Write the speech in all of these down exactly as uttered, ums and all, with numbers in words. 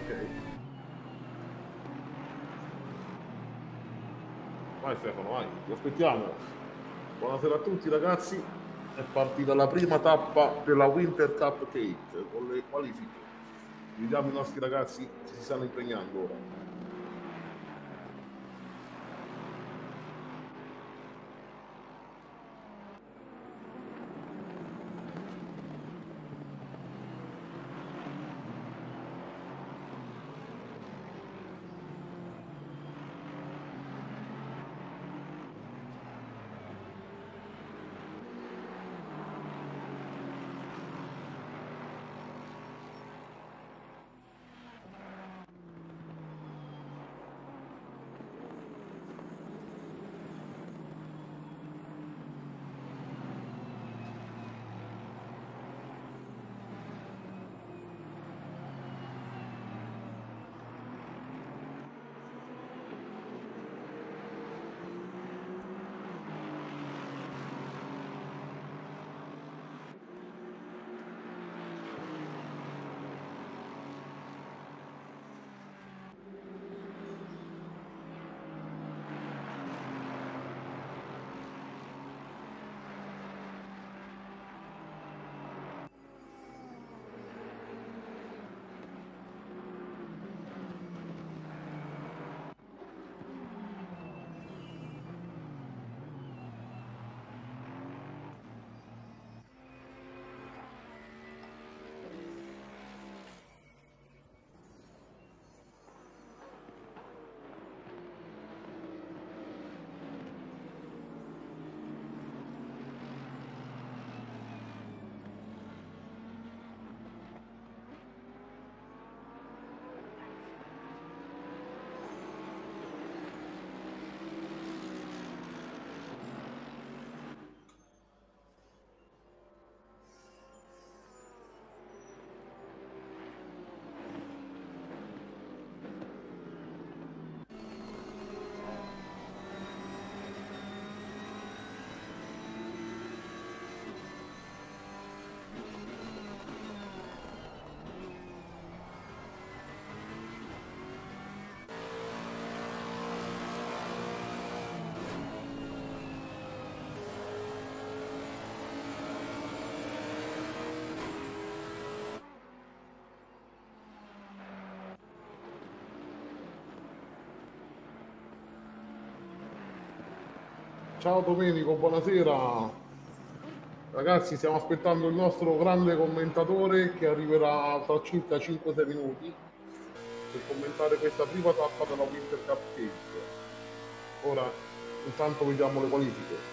Ok. Vai Stefano, vai, ti aspettiamo. Buonasera a tutti ragazzi. È partita la prima tappa della Winter Cupcake con le qualifiche. Vediamo i nostri ragazzi che si stanno impegnando ora. Ciao Domenico, buonasera. Ragazzi, stiamo aspettando il nostro grande commentatore che arriverà tra circa cinque sei minuti per commentare questa prima tappa della Winter Cupcake. Ora, intanto vediamo le qualifiche.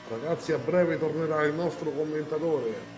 Ragazzi, a breve tornerà il nostro commentatore.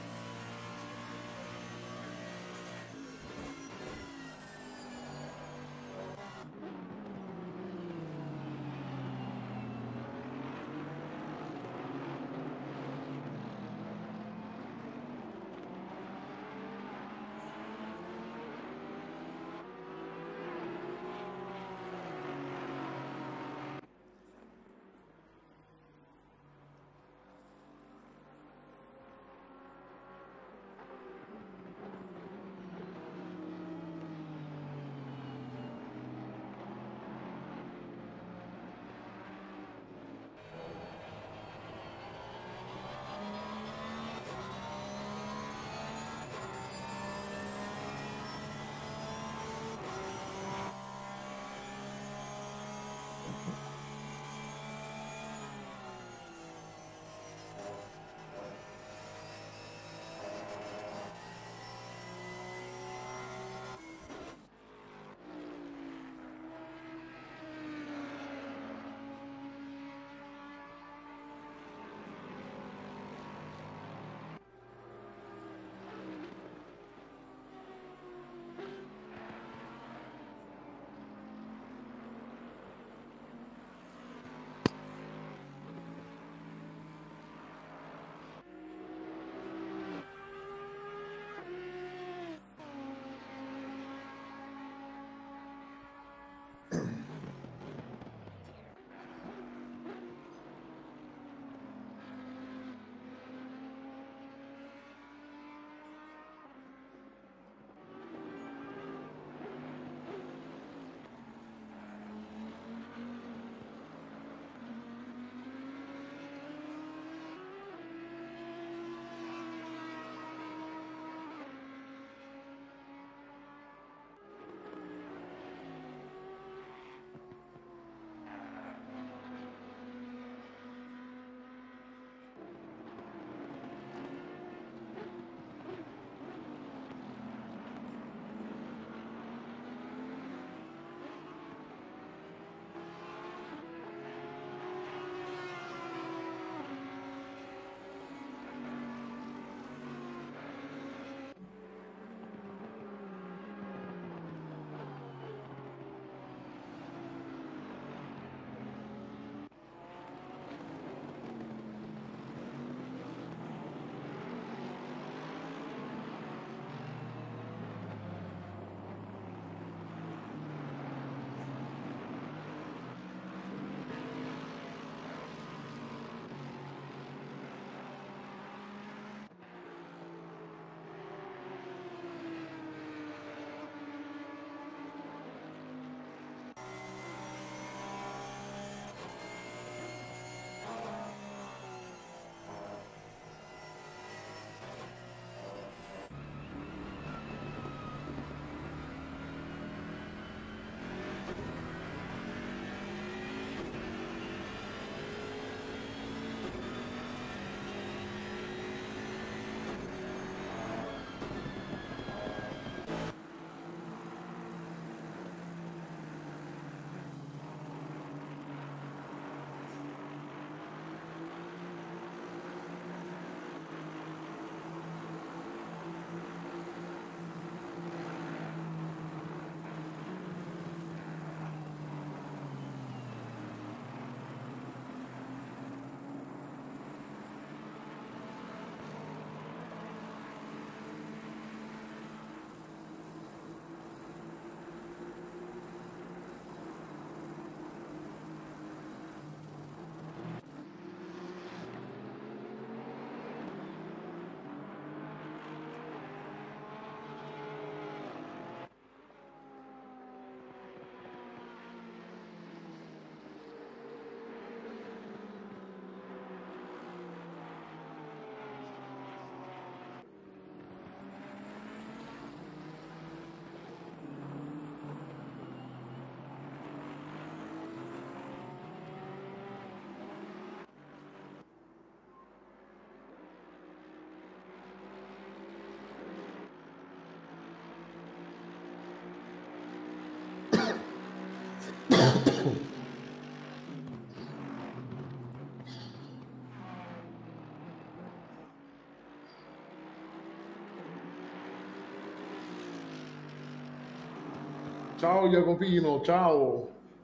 Ciao Jacopino, ciao.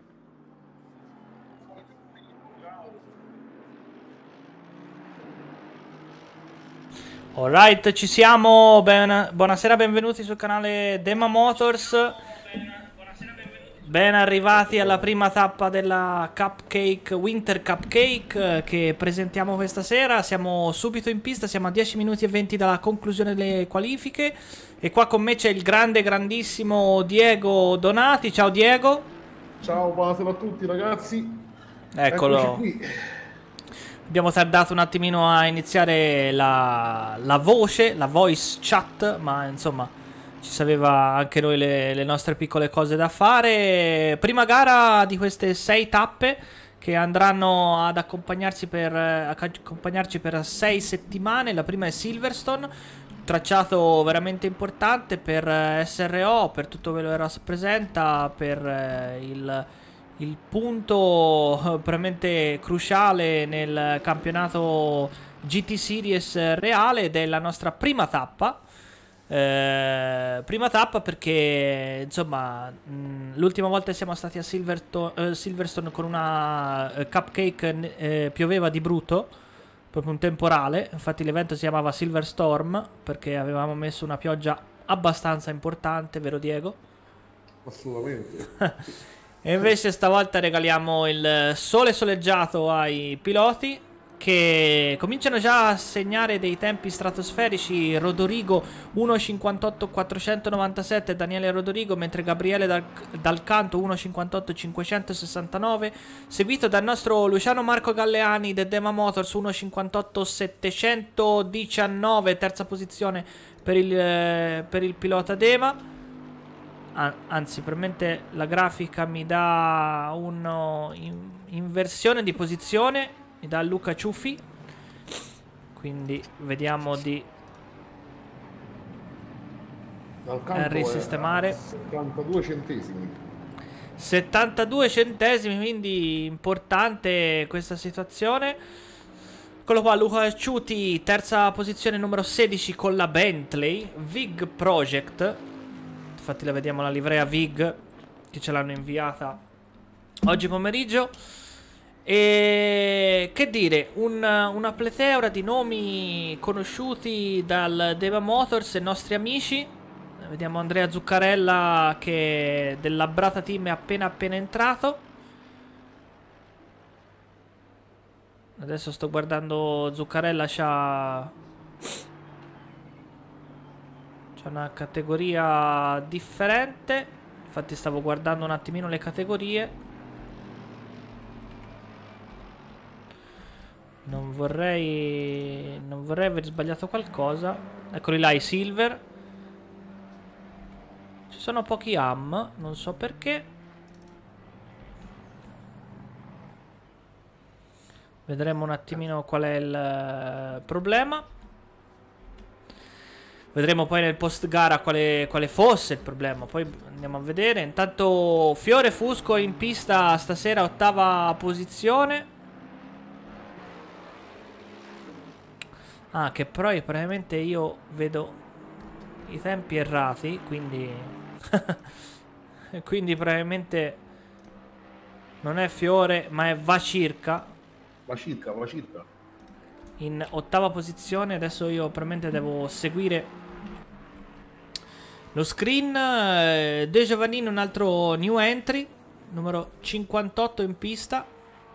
Alright, ci siamo. Ben- buonasera, benvenuti sul canale Dema Motors. Ben arrivati alla prima tappa della Cupcake Winter Cupcake eh, che presentiamo questa sera. Siamo subito in pista, siamo a dieci minuti e venti dalla conclusione delle qualifiche. E qua con me c'è il grande, grandissimo Diego Donati. Ciao Diego. Ciao, buonasera a tutti ragazzi. Eccoci Eccolo. qui. Abbiamo tardato un attimino a iniziare la, la voce, la voice chat, ma insomma ci sapeva anche noi le, le nostre piccole cose da fare. Prima gara di queste sei tappe che andranno ad accompagnarsi per, accompagnarci per sei settimane. La prima è Silverstone, tracciato veramente importante per S R O, per tutto quello che rappresenta, per eh, il il punto eh, veramente cruciale nel campionato G T Series reale ed è la nostra prima tappa. Eh, prima tappa perché insomma mh, l'ultima volta che siamo stati a Silverto- eh, Silverstone con una eh, cupcake eh, pioveva di brutto, proprio un temporale. Infatti l'evento si chiamava Silver Storm perché avevamo messo una pioggia abbastanza importante, vero Diego? Assolutamente. E invece stavolta regaliamo il sole soleggiato ai piloti che cominciano già a segnare dei tempi stratosferici. Rodorigo uno cinquantotto quattrocentonovantasette, Daniele Rodorigo, mentre Gabriele Dal, Dal Canto uno cinquantotto cinquecentosessantanove, seguito dal nostro Luciano Marco Galleani del Dema Motors uno cinquantotto settecentodiciannove, terza posizione per il, eh, per il pilota Dema. Anzi, probabilmente la grafica mi dà un'inversione di posizione, mi dà Luca Ciuffi. Quindi vediamo di Dal canto risistemare. settantadue centesimi. settantadue centesimi, quindi importante questa situazione. Eccolo qua, Luca Ciuti, terza posizione numero sedici con la Bentley Vig Project. Infatti la vediamo la livrea Vig che ce l'hanno inviata oggi pomeriggio. E che dire, un, una pletora di nomi conosciuti dal Dema Motors e nostri amici. Vediamo Andrea Zuccarella che del Labrata Team è appena appena entrato. Adesso sto guardando Zuccarella, c'ha una categoria differente. Infatti stavo guardando un attimino le categorie. Non vorrei Non vorrei aver sbagliato qualcosa. Eccoli là i Silver. Ci sono pochi am, non so perché. Vedremo un attimino qual è il problema. Vedremo poi nel post gara quale, quale fosse il problema. Poi andiamo a vedere. Intanto Fiore Fusco in pista stasera, ottava posizione. Ah, che però probabilmente io vedo i tempi errati. Quindi quindi probabilmente non è Fiore ma è Va Circa. Va circa, va circa. In ottava posizione. Adesso io probabilmente devo seguire lo screen. eh, De Giovannini, un altro new entry, numero cinquantotto in pista.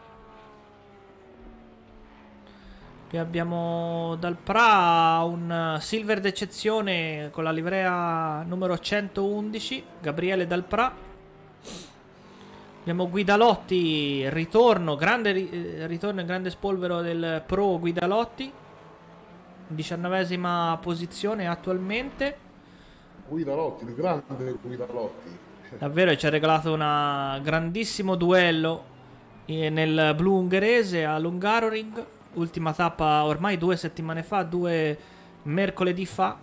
Qui abbiamo Dal Pra, un silver d'eccezione con la livrea numero centoundici, Gabriele Dal Pra. Abbiamo Guidalotti, ritorno, grande ri ritorno e grande spolvero del pro Guidalotti, diciannovesima posizione attualmente. Guidalotti, il grande Guidalotti. Davvero ci ha regalato un grandissimo duello nel blu ungherese a Hungaroring. Ultima tappa ormai due settimane fa, due mercoledì fa.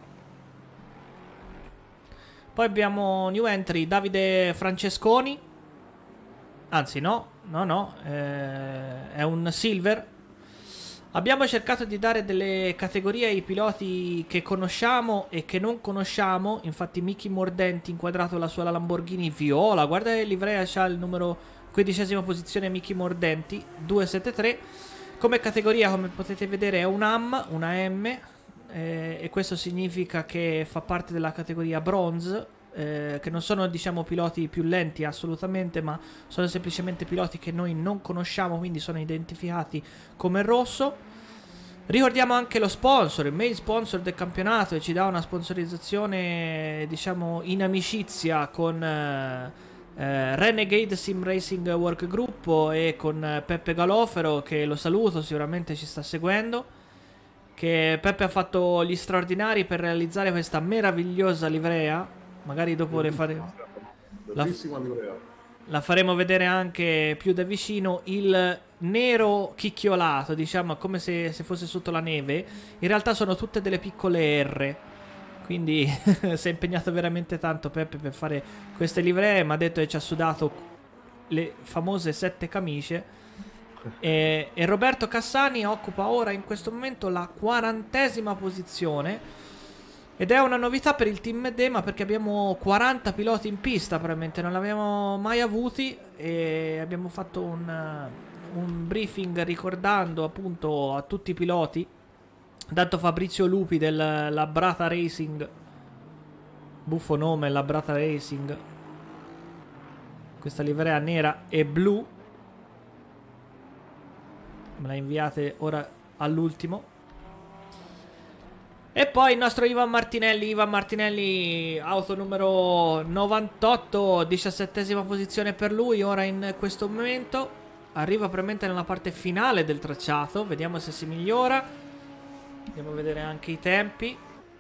Poi abbiamo new entry Davide Francesconi. Anzi no, no no, eh, è un silver. Abbiamo cercato di dare delle categorie ai piloti che conosciamo e che non conosciamo. Infatti Miki Mordenti inquadrato la sua Lamborghini viola. Guarda che livrea, c'ha il numero quindicesima posizione Miki Mordenti duecentosettantatré. Come categoria, come potete vedere, è un A M, una M, eh, e questo significa che fa parte della categoria bronze, eh, che non sono, diciamo, piloti più lenti assolutamente, ma sono semplicemente piloti che noi non conosciamo, quindi sono identificati come rosso. Ricordiamo anche lo sponsor, il main sponsor del campionato, e ci dà una sponsorizzazione, diciamo, in amicizia con eh, eh, Renegade Sim Racing Work Group e con eh, Peppe Galofero, che lo saluto, sicuramente ci sta seguendo. Che Peppe ha fatto gli straordinari per realizzare questa meravigliosa livrea. Magari dopo le faremo. Bellissima livrea. La faremo vedere anche più da vicino. Il nero chicchiolato, diciamo, come se, se fosse sotto la neve. In realtà sono tutte delle piccole R. Quindi si è impegnato veramente tanto Peppe per fare queste livree. Mi ha detto che ci ha sudato le famose sette camicie. E, e Roberto Cassani occupa ora in questo momento la quarantesima posizione. Ed è una novità per il team Medema, perché abbiamo quaranta piloti in pista, probabilmente non l'abbiamo mai avuti, e abbiamo fatto un, un briefing ricordando appunto a tutti i piloti. Tanto Fabrizio Lupi del Labrata Racing, buffo nome, Labrata Racing, questa livrea nera e blu, me la inviate ora all'ultimo. E poi il nostro Ivan Martinelli, Ivan Martinelli, auto numero novantotto, diciassettesima posizione per lui ora in questo momento. Arriva probabilmente nella parte finale del tracciato, vediamo se si migliora. Andiamo a vedere anche i tempi.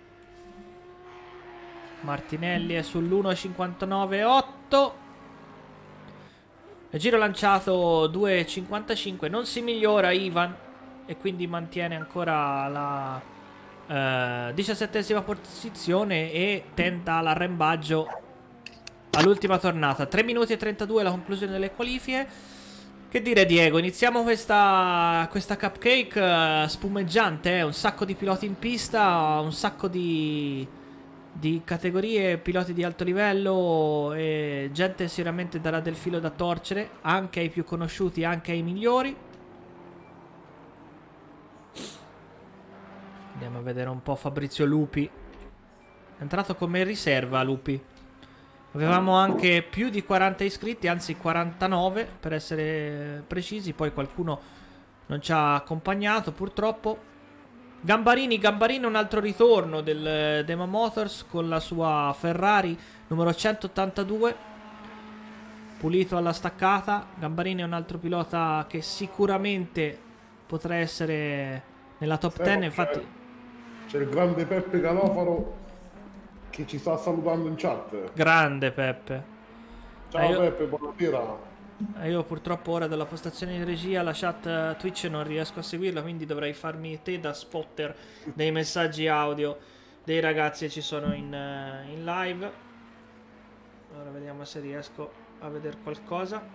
Martinelli è sull'uno cinquantanove otto. Il giro lanciato due cinquantacinque, non si migliora Ivan e quindi mantiene ancora la... Uh, diciassettesima posizione e tenta l'arrembaggio all'ultima tornata. Tre minuti e trentadue la conclusione delle qualifiche. Che dire, Diego, iniziamo questa, questa cupcake uh, spumeggiante, eh? Un sacco di piloti in pista, un sacco di, di categorie, piloti di alto livello, e gente sicuramente darà del filo da torcere, anche ai più conosciuti, anche ai migliori. Andiamo a vedere un po' Fabrizio Lupi. È entrato come riserva Lupi. Avevamo anche più di quaranta iscritti, anzi quarantanove per essere precisi. Poi qualcuno non ci ha accompagnato purtroppo. Gambarini, Gambarini è un altro ritorno del Dema Motors con la sua Ferrari numero centottantadue. Pulito alla staccata. Gambarini è un altro pilota che sicuramente potrà essere nella top dieci, infatti... C'è il grande Peppe Galofaro che ci sta salutando in chat. Grande Peppe. Ciao eh io, Peppe, buonasera. Eh io purtroppo ora dalla postazione di regia la chat Twitch non riesco a seguirla, quindi dovrei farmi te da spotter dei messaggi audio dei ragazzi che ci sono in, in live. Ora vediamo se riesco a vedere qualcosa.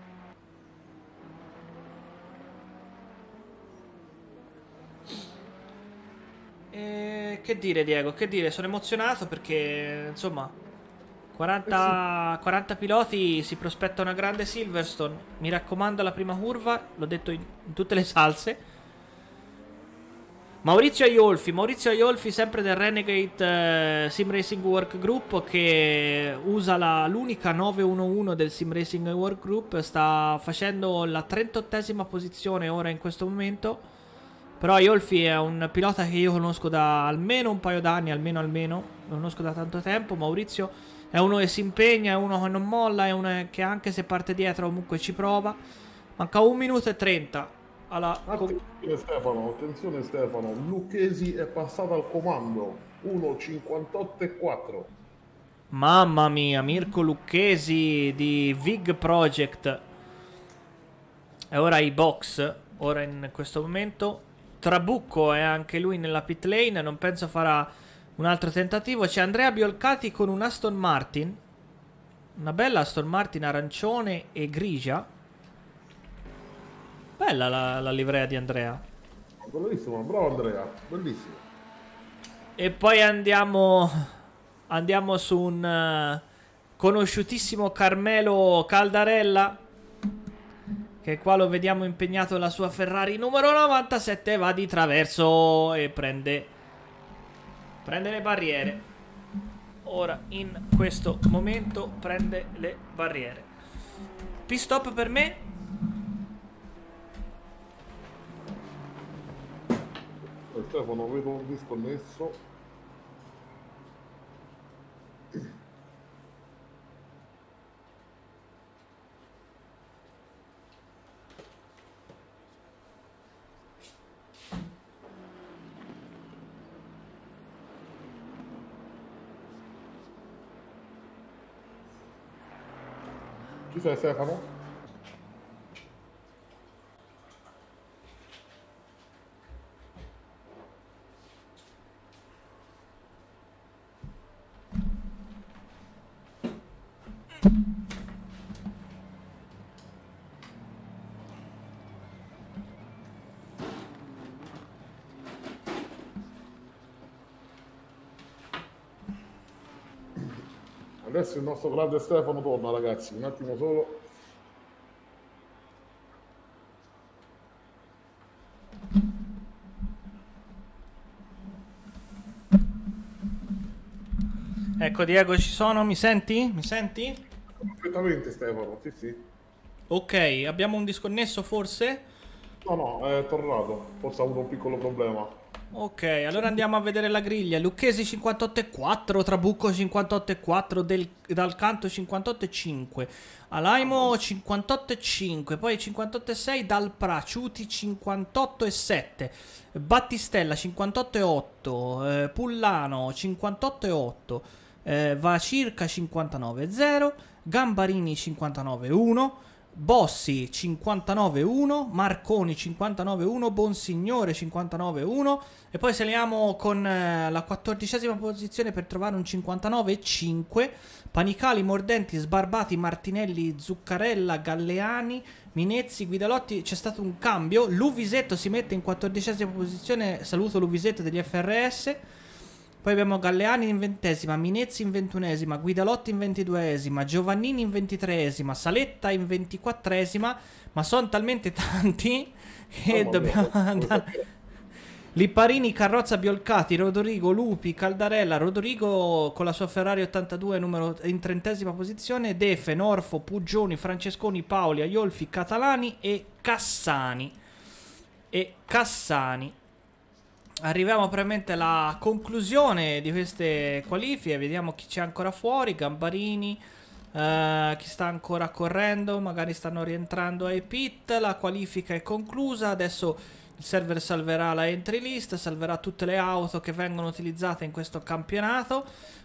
E che dire, Diego, che dire, sono emozionato perché insomma quaranta, eh sì. quaranta piloti, si prospetta una grande Silverstone. Mi raccomando la prima curva, l'ho detto in, in tutte le salse. Maurizio Aiolfi, Maurizio Aiolfi sempre del Renegade eh, Sim Racing Work Group, che usa l'unica nove uno uno del Sim Racing Work Group, sta facendo la trentottesima posizione ora in questo momento. Però Aiolfi è un pilota che io conosco da almeno un paio d'anni, almeno almeno, lo conosco da tanto tempo. Maurizio è uno che si impegna, è uno che non molla, è uno che anche se parte dietro comunque ci prova. Manca un minuto e trenta alla... Attenzione Stefano, attenzione Stefano, Lucchesi è passato al comando, uno cinquantotto e quattro. Mamma mia, Mirko Lucchesi di Vig Project. E ora i box, ora in questo momento... Trabucco è anche lui nella pit lane, non penso farà un altro tentativo. C'è Andrea Biolcati con un Aston Martin, una bella Aston Martin arancione e grigia. Bella la, la livrea di Andrea. Bellissimo, bravo Andrea, bellissimo. E poi andiamo, andiamo su un eh, conosciutissimo Carmelo Caldarella, che qua lo vediamo impegnato la sua Ferrari numero novantasette, va di traverso e prende, prende le barriere. Ora in questo momento prende le barriere. Pit stop per me. Stefano, vedo un disconnesso. Ci sei Stefano? Adesso il nostro grande Stefano torna, ragazzi, un attimo solo. Ecco Diego, ci sono, mi senti? Mi senti? Perfettamente Stefano, sì sì. Ok, abbiamo un disconnesso forse? No, no, è tornato, forse ha avuto un piccolo problema. Ok, allora andiamo a vedere la griglia. Lucchesi cinquantotto e quattro, Trabucco cinquantotto e quattro, del, dal canto cinquantotto e cinque, Alaimo cinquantotto e cinque, poi cinquantotto e sei dal Praciuti cinquantotto e sette, Battistella cinquantotto e otto, eh, Pullano cinquantotto e otto, eh, Vacirca cinquantanove e zero, Gambarini cinquantanove e uno, Bossi cinquantanove e uno, Marconi cinquantanove e uno, Bonsignore cinquantanove e uno, e poi saliamo con eh, la quattordicesima posizione per trovare un cinquantanove e cinque, Panicali, Mordenti, Sbarbati, Martinelli, Zuccarella, Galleani, Minezzi, Guidalotti. C'è stato un cambio, Luvisetto si mette in quattordicesima posizione, saluto Luvisetto degli F R S. Poi abbiamo Galleani in ventesima, Minezzi in ventunesima, Guidalotti in ventiduesima, Giovannini in ventitreesima, Saletta in ventiquattresima, ma sono talmente tanti che Oh, dobbiamo andare. Lipparini, Carrozza, Biolcati, Rodorigo, Lupi, Caldarella, Rodorigo con la sua Ferrari ottantadue numero in trentesima posizione, Defe, Norfo, Puggioni, Francesconi, Paoli, Aiolfi, Catalani e Cassani. E Cassani. Arriviamo probabilmente alla conclusione di queste qualifiche. Vediamo chi c'è ancora fuori. Gambarini, eh, chi sta ancora correndo. Magari stanno rientrando ai pit. La qualifica è conclusa. Adesso il server salverà la entry list, salverà tutte le auto che vengono utilizzate in questo campionato,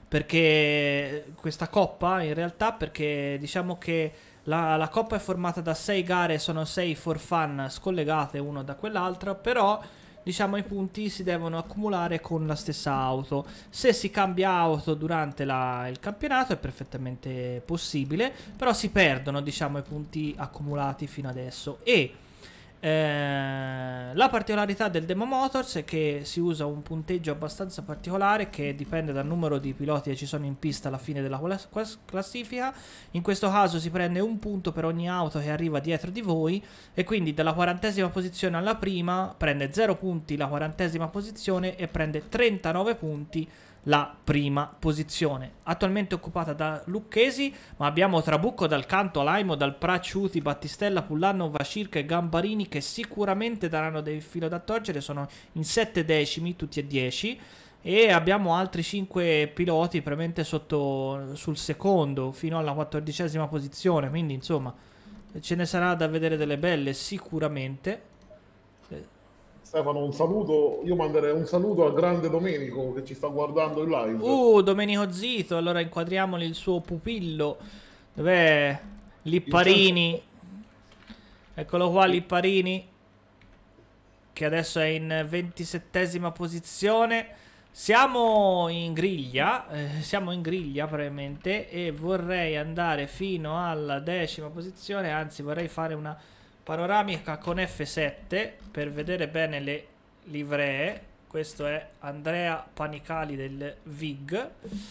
perché questa coppa in realtà, perché diciamo che la, la coppa è formata da sei gare, sono sei for fun scollegate uno da quell'altra, però diciamo i punti si devono accumulare con la stessa auto. Se si cambia auto durante la, il campionato è perfettamente possibile, però si perdono diciamo i punti accumulati fino adesso. E eh, la particolarità del Demo Motors è che si usa un punteggio abbastanza particolare che dipende dal numero di piloti che ci sono in pista alla fine della classifica. In questo caso si prende un punto per ogni auto che arriva dietro di voi, e quindi dalla quarantesima posizione alla prima prende zero punti la quarantesima posizione e prende trentanove punti la prima posizione, attualmente occupata da Lucchesi, ma abbiamo Trabucco dal canto, Alaimo dal Praciuti, Battistella, Pullano, Vacirca e Gambarini che sicuramente daranno del filo da torcere, sono in sette decimi tutti e dieci, e abbiamo altri cinque piloti probabilmente sotto sul secondo fino alla quattordicesima posizione, quindi insomma ce ne sarà da vedere delle belle sicuramente. Stefano, un saluto, io manderei un saluto al grande Domenico che ci sta guardando in live. Uh, Domenico Zito, allora inquadriamoli il suo pupillo. Dov'è? Lipparini. Eccolo qua Lipparini, che adesso è in ventisettesima posizione. Siamo in griglia, eh, siamo in griglia probabilmente, e vorrei andare fino alla decima posizione, anzi vorrei fare una panoramica con F sette per vedere bene le livree. Questo è Andrea Panicali del V I G.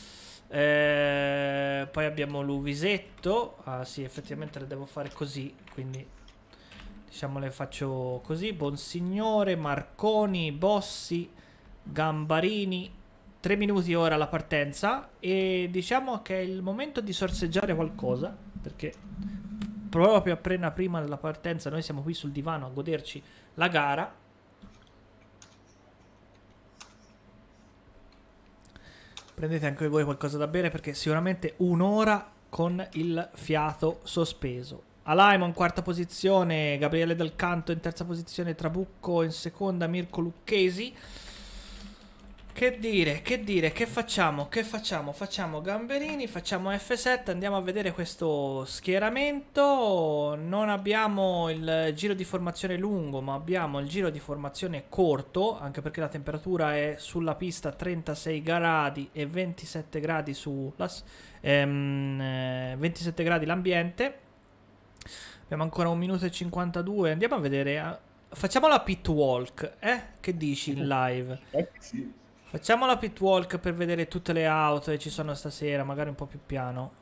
Eh, poi abbiamo Luvisetto. Ah sì, effettivamente le devo fare così, quindi diciamo le faccio così. Bonsignore, Marconi, Bossi, Gambarini. Tre minuti ora la partenza. E diciamo che è il momento di sorseggiare qualcosa, perché proprio appena prima della partenza noi siamo qui sul divano a goderci la gara. Prendete anche voi qualcosa da bere, perché sicuramente un'ora con il fiato sospeso. Alaimo in quarta posizione, Gabriele Del Canto in terza posizione, Trabucco in seconda, Mirko Lucchesi. Che dire, che dire, che facciamo, che facciamo? Facciamo Gamberini, facciamo F sette, andiamo a vedere questo schieramento. Non abbiamo il giro di formazione lungo, ma abbiamo il giro di formazione corto, anche perché la temperatura è sulla pista trentasei gradi e ventisette gradi su ehm, ventisette gradi l'ambiente. Abbiamo ancora un minuto e cinquantadue, andiamo a vedere. Facciamo la pit walk, eh? Che dici in live? Eh sì. Facciamo la pit walk per vedere tutte le auto che ci sono stasera, magari un po' più piano.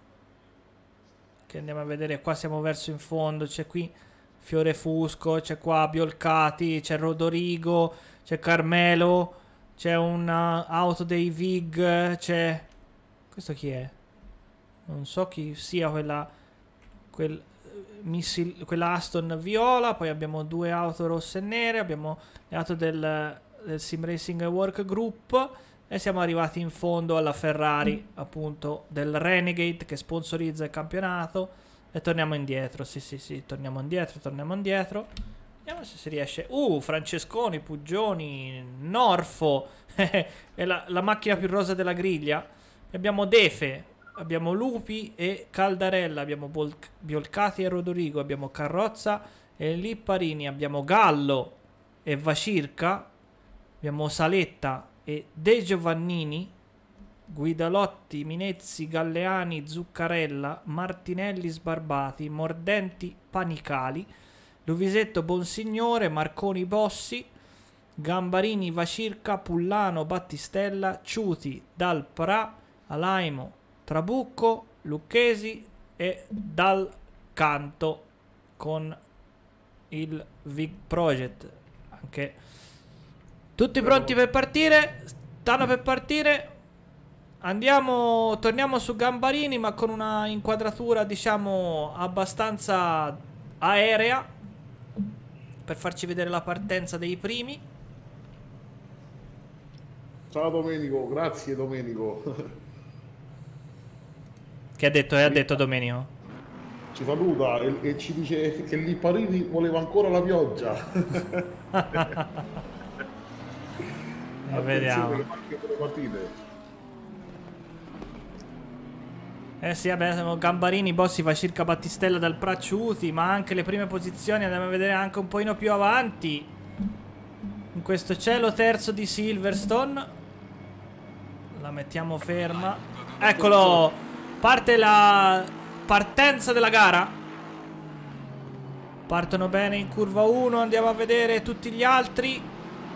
Che andiamo a vedere, qua siamo verso in fondo, c'è qui Fiore Fusco, c'è qua Biolcati, c'è Rodorigo, c'è Carmelo, c'è un'auto dei V I G, c'è... Questo chi è? Non so chi sia quella... Quel... Missil... Quella Aston viola, poi abbiamo due auto rosse e nere, abbiamo le auto del... del Sim Racing Work Group e siamo arrivati in fondo alla Ferrari appunto del Renegade che sponsorizza il campionato e torniamo indietro. Sì sì sì, torniamo indietro, torniamo indietro, vediamo se si riesce. Uh, Francesconi, Puggioni, Norfo è la, la macchina più rosa della griglia. Abbiamo Defe, abbiamo Lupi e Caldarella, abbiamo Bol Biolcati e Rodorigo, abbiamo Carrozza e Lipparini, abbiamo Gallo e Vacirca, abbiamo Saletta e De Giovannini, Guidalotti, Minezzi, Galleani, Zuccarella, Martinelli, Sbarbati, Mordenti, Panicali, Luvisetto, Bonsignore, Marconi, Bossi, Gambarini, Vacirca, Pullano, Battistella, Ciuti, Dal Pra, Alaimo, Trabucco, Lucchesi e Dal Canto con il Vig Project. Anche tutti pronti per partire? Stanno per partire? Andiamo, torniamo su Gambarini, ma con una inquadratura diciamo abbastanza aerea per farci vedere la partenza dei primi. Ciao Domenico, grazie Domenico. Che ha detto? E ha detto Domenico? Ci saluta e, e ci dice che Lipparini voleva ancora la pioggia. E vediamo. Anche per le partite. Eh sì, vabbè, siamo Gambarini, Bossi, fa circa Battistella dal Pracciuti, ma anche le prime posizioni andiamo a vedere anche un pochino più avanti. In questo cielo terzo di Silverstone. La mettiamo ferma. Eccolo! Parte la partenza della gara. Partono bene in curva uno, andiamo a vedere tutti gli altri.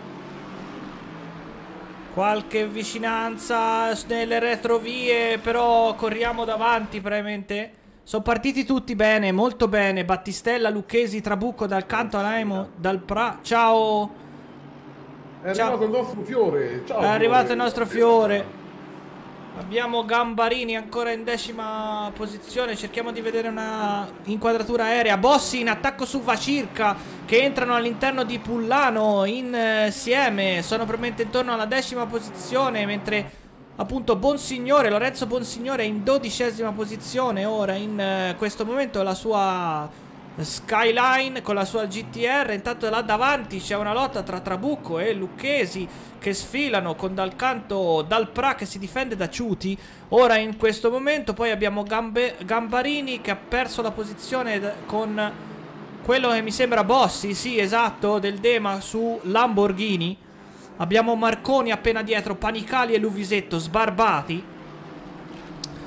Qualche vicinanza nelle retrovie, però corriamo davanti praticamente. Sono partiti tutti bene, molto bene. Battistella, Lucchesi, Trabucco, Dal Canto, Alaimo, Dal Pra. Ciao. È Ciao. arrivato il nostro Fiore. Ciao, È arrivato Fiore. il nostro Fiore. Abbiamo Gambarini ancora in decima posizione. Cerchiamo di vedere una inquadratura aerea. Bossi in attacco su Vacirca, che entrano all'interno di Pullano insieme. Sono probabilmente intorno alla decima posizione, mentre appunto Bonsignore, Lorenzo Bonsignore è in dodicesima posizione ora in uh, questo momento la sua Skyline con la sua G T R. Intanto là davanti c'è una lotta tra Trabucco e Lucchesi che sfilano, con Dal Canto Dal Pra che si difende da Ciuti ora in questo momento. Poi abbiamo Gambe Gambarini che ha perso la posizione con quello che mi sembra Bossi, sì esatto, del Dema su Lamborghini. Abbiamo Marconi appena dietro, Panicali e Luvisetto sbarbati.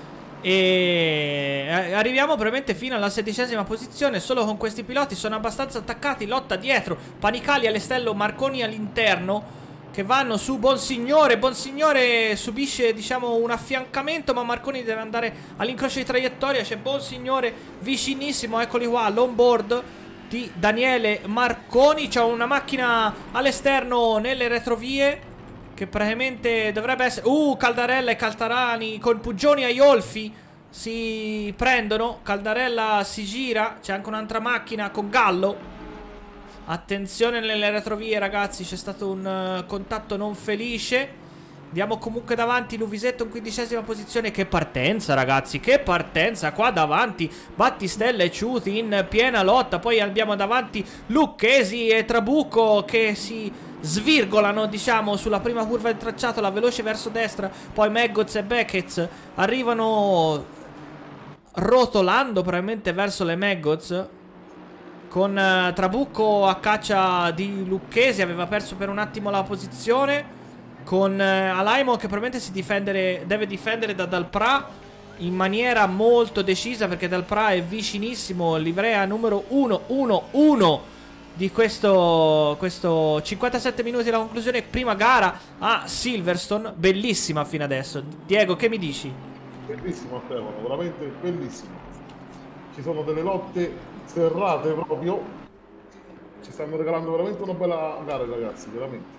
E arriviamo probabilmente fino alla sedicesima posizione. Solo con questi piloti sono abbastanza attaccati. Lotta dietro, Panicali all'esterno, Marconi all'interno, che vanno su Bonsignore. Bonsignore subisce, diciamo, un affiancamento, ma Marconi deve andare all'incrocio di traiettoria. C'è Bonsignore vicinissimo, eccoli qua, l'onboard di Daniele Marconi. C'è una macchina all'esterno nelle retrovie che praticamente dovrebbe essere... Uh, Caldarella e Caltarani con Puggioni e Iolfi si prendono. Caldarella si gira, c'è anche un'altra macchina con Gallo. Attenzione nelle retrovie, ragazzi, c'è stato un uh, contatto non felice. Andiamo comunque davanti, Nuvisetto in quindicesima posizione. Che partenza, ragazzi, che partenza qua davanti. Battistella e Ciuti in piena lotta. Poi abbiamo davanti Lucchesi e Trabucco che si svirgolano, diciamo, sulla prima curva del tracciato, la veloce verso destra. Poi Meggoz e Beckett arrivano rotolando probabilmente verso le Meggoz, con uh, Trabucco a caccia di Lucchesi. Aveva perso per un attimo la posizione, con uh, Alaimo che probabilmente si difendere, deve difendere da Dalpra in maniera molto decisa, perché Dalpra è vicinissimo. Livrea numero uno uno uno di questo, questo cinquantasette minuti della conclusione. Prima gara a Silverstone, bellissima fino adesso. Diego, che mi dici? Bellissimo, Stefano, veramente bellissimo. Ci sono delle lotte serrate proprio. Ci stanno regalando veramente una bella gara, ragazzi, veramente.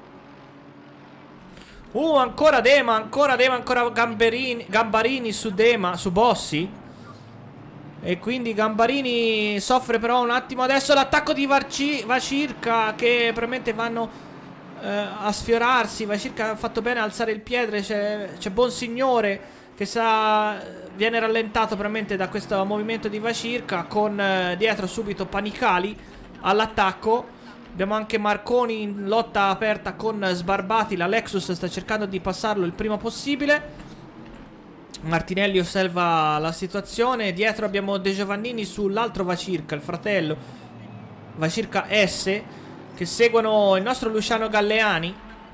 Uh, ancora Dema, ancora Dema, ancora Gamberini, Gambarini su Dema, su Bossi. E quindi Gambarini soffre però un attimo. Adesso l'attacco di Varci, Vacirca, che probabilmente vanno eh, a sfiorarsi. Vacirca ha fatto bene a alzare il piede. C'è Bonsignore che sa, viene rallentato probabilmente da questo movimento di Vacirca, con eh, dietro subito Panicali all'attacco. Abbiamo anche Marconi in lotta aperta con Sbarbati. La Lexus sta cercando di passarlo il prima possibile. Martinelli osserva la situazione. Dietro abbiamo De Giovannini sull'altro Vacirca, il fratello Vacirca S, che seguono il nostro Luciano Galleani.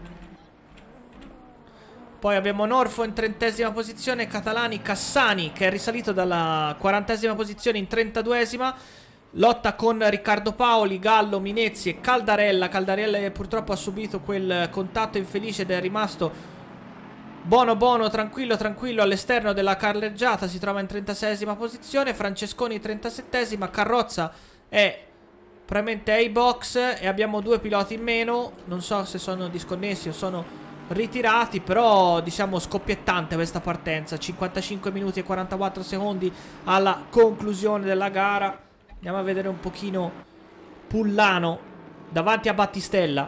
Poi abbiamo Norfo in trentesima posizione, Catalani, Cassani che è risalito dalla quarantesima posizione in trentaduesima. Lotta con Riccardo Paoli, Gallo, Minezzi e Caldarella. Caldarella purtroppo ha subito quel contatto infelice ed è rimasto buono buono, tranquillo tranquillo all'esterno della carreggiata. Si trova in trentaseiesima posizione. Francesconi trentasettesima. Carrozza è probabilmente ai box e abbiamo due piloti in meno. Non so se sono disconnessi o sono ritirati, però diciamo scoppiettante questa partenza. Cinquantacinque minuti e quarantaquattro secondi alla conclusione della gara. Andiamo a vedere un pochino Pullano davanti a Battistella.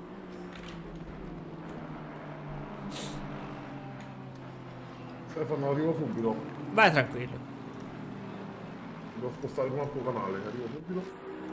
Stefano, arrivo subito. Vai tranquillo. Devo spostare un altro canale, arrivo subito.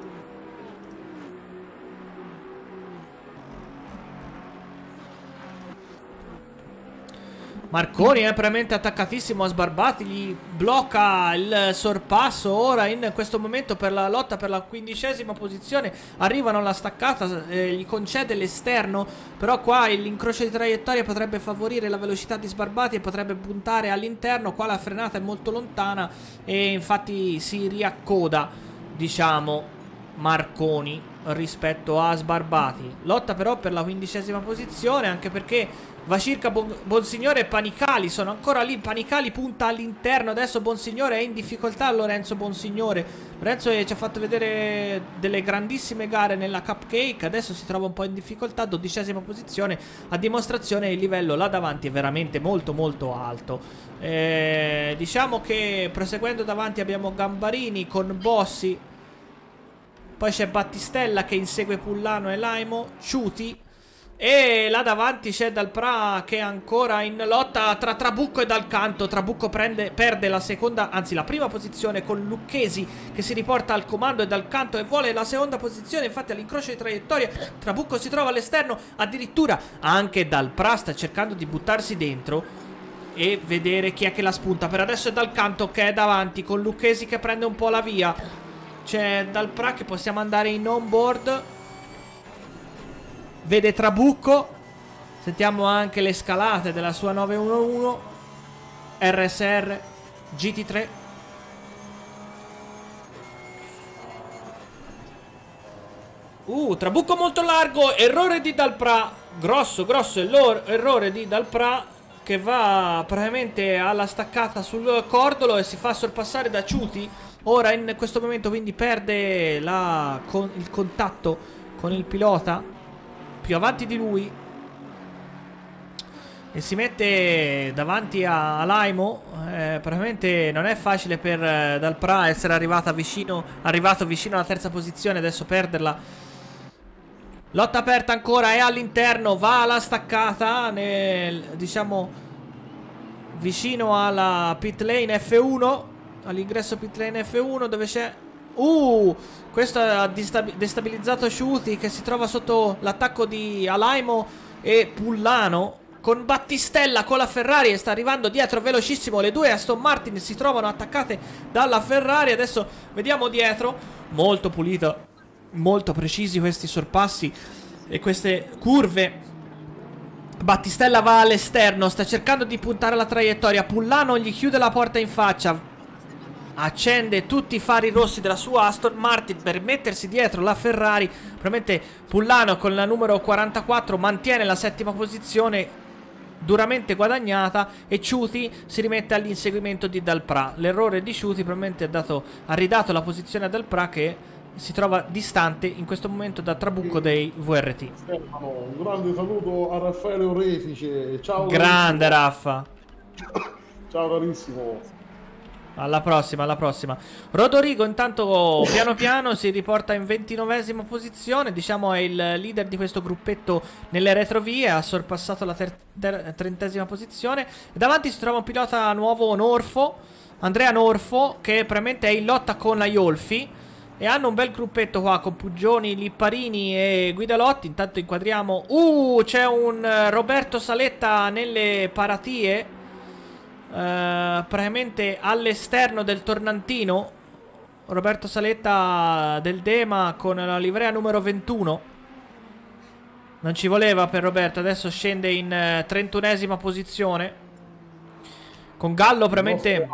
Marconi è veramente attaccatissimo a Sbarbati, gli blocca il sorpasso ora in questo momento per la lotta per la quindicesima posizione. Arrivano alla staccata, eh, gli concede l'esterno, però qua l'incrocio di traiettoria potrebbe favorire la velocità di Sbarbati e potrebbe puntare all'interno. Qua la frenata è molto lontana e infatti si riaccoda, diciamo, Marconi rispetto a Sbarbati. Lotta però per la quindicesima posizione, anche perché Vacirca, bon, Bonsignore e Panicali sono ancora lì. Panicali punta all'interno. Adesso Bonsignore è in difficoltà. Lorenzo Bonsignore Lorenzo ci ha fatto vedere delle grandissime gare nella Cupcake. Adesso si trova un po' in difficoltà. Dodicesima posizione, a dimostrazione il livello là davanti è veramente molto molto alto. eh, Diciamo che proseguendo davanti abbiamo Gambarini con Bossi. Poi c'è Battistella che insegue Pullano e Laimo, Ciuti. E là davanti c'è Dalpra che è ancora in lotta tra Trabucco e Dalcanto. Trabucco prende, perde la seconda, anzi la prima posizione, con Lucchesi che si riporta al comando e Dalcanto e vuole la seconda posizione. Infatti all'incrocio di traiettoria Trabucco si trova all'esterno. Addirittura anche Dalpra sta cercando di buttarsi dentro e vedere chi è che la spunta. Per adesso è Dalcanto che è davanti, con Lucchesi che prende un po' la via. C'è Dalpra che possiamo andare in on-board. Vede Trabucco. Sentiamo anche le scalate della sua nove uno uno R S R. G T tre. Uh, trabucco molto largo, errore di Dalpra. Grosso, grosso errore di Dalpra, che va praticamente alla staccata sul cordolo e si fa sorpassare da Ciuti. Ora in questo momento quindi perde la, con, il contatto con il pilota più avanti di lui e si mette davanti a, a Laimo. Eh, praticamente non è facile per eh, Dalpra essere arrivata vicino, arrivato vicino alla terza posizione, adesso perderla. Lotta aperta ancora, è all'interno, va alla staccata, nel, diciamo vicino alla pit lane F uno, all'ingresso pit lane F uno dove c'è... Uh, questo ha destabilizzato Ciuti, che si trova sotto l'attacco di Alaimo e Pullano. Con Battistella, con la Ferrari, e sta arrivando dietro velocissimo. Le due Aston Martin si trovano attaccate dalla Ferrari. Adesso vediamo dietro. Molto pulito, molto precisi questi sorpassi e queste curve. Battistella va all'esterno, sta cercando di puntare la traiettoria. Pullano gli chiude la porta in faccia, accende tutti i fari rossi della sua Aston Martin per mettersi dietro la Ferrari. Probabilmente Pullano con la numero quarantaquattro mantiene la settima posizione duramente guadagnata e Ciuti si rimette all'inseguimento di Dalpra. L'errore di Ciuti probabilmente ha, dato, ha ridato la posizione a Dalpra, che si trova distante in questo momento da Trabucco dei V R T. Un grande saluto a Raffaele Orefice. Ciao. Grande Raffa. Ciao carissimo. Alla prossima, alla prossima. Rodorigo intanto piano piano si riporta in ventinovesima posizione. Diciamo è il leader di questo gruppetto nelle retrovie. Ha sorpassato la trentesima posizione. E davanti si trova un pilota nuovo, Norfo, Andrea Norfo, che probabilmente è in lotta con la Iolfi. E hanno un bel gruppetto qua con Puggioni, Lipparini e Guidalotti. Intanto inquadriamo. Uh, c'è un Roberto Saletta nelle paratie. Uh, praticamente all'esterno del tornantino. Roberto Saletta del Dema con la livrea numero ventuno. Non ci voleva per Roberto. Adesso scende in uh, trentunesima posizione. Con Gallo praticamente...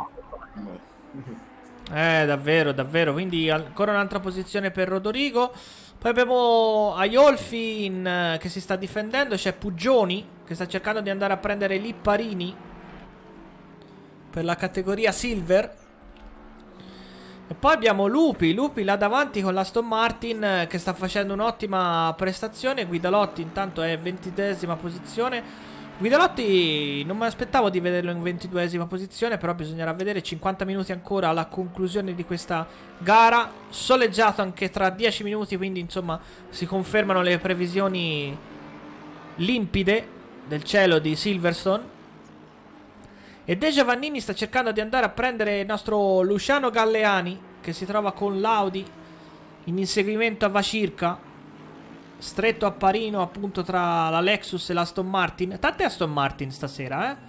Eh davvero davvero. Quindi ancora un'altra posizione per Rodorigo. Poi abbiamo Aiolfi in, uh, che si sta difendendo. C'è Puggioni che sta cercando di andare a prendere Lipparini per la categoria Silver. E poi abbiamo Lupi Lupi là davanti con l'Aston Martin, che sta facendo un'ottima prestazione. Guidalotti intanto è ventitreesima posizione. Guidalotti non mi aspettavo di vederlo in ventiduesima posizione, però bisognerà vedere. Cinquanta minuti ancora alla conclusione di questa gara, soleggiato anche tra dieci minuti, quindi insomma si confermano le previsioni limpide del cielo di Silverstone. E De Giovannini sta cercando di andare a prendere il nostro Luciano Galleani, che si trova con l'Audi in inseguimento a Vacirca, stretto a parino appunto tra la Lexus e l'Aston Martin. Tante Aston Martin stasera, eh?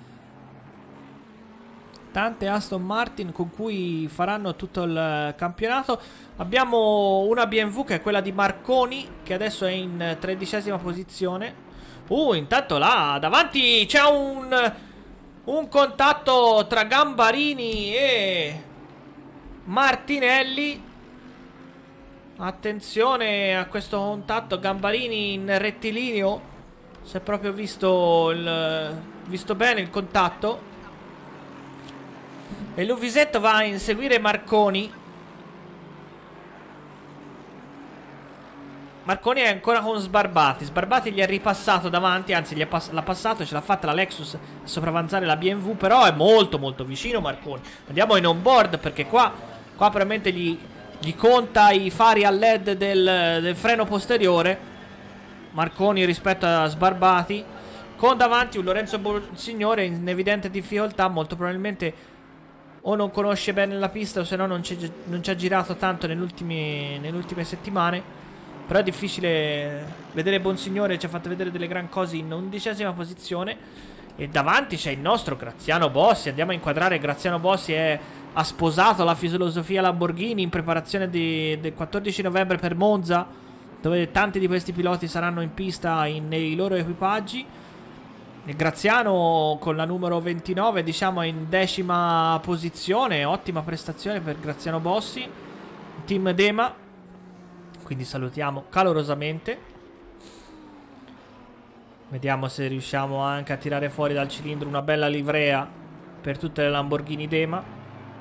Tante Aston Martin con cui faranno tutto il campionato. Abbiamo una B M W che è quella di Marconi, che adesso è in tredicesima posizione. Uh, intanto là davanti c'è un... Un contatto tra Gambarini e Martinelli. Attenzione a questo contatto. Gambarini in rettilineo. Si è proprio visto il, visto bene il contatto. E Luvisetto va a inseguire Marconi. Marconi è ancora con Sbarbati. Sbarbati gli è ripassato davanti, anzi l'ha pass passato, ce l'ha fatta la Lexus a sopravanzare la B M W, però è molto molto vicino Marconi. Andiamo in on board perché qua, qua probabilmente gli, gli conta i fari a L E D del, del freno posteriore. Marconi rispetto a Sbarbati, con davanti un Lorenzo Bonsignore in evidente difficoltà. Molto probabilmente o non conosce bene la pista o se no non ci ha girato tanto nelle ultime, nelle ultime settimane. Però è difficile vedere Bonsignore. Ci ha fatto vedere delle gran cose in undicesima posizione. E davanti c'è il nostro Graziano Bossi. Andiamo a inquadrare. Graziano Bossi è, ha sposato la filosofia Lamborghini in preparazione di, del quattordici novembre per Monza, dove tanti di questi piloti saranno in pista in, nei loro equipaggi. E Graziano con la numero ventinove, diciamo, in decima posizione. Ottima prestazione per Graziano Bossi, team Dema. Quindi salutiamo calorosamente. Vediamo se riusciamo anche a tirare fuori dal cilindro una bella livrea per tutte le Lamborghini Dema.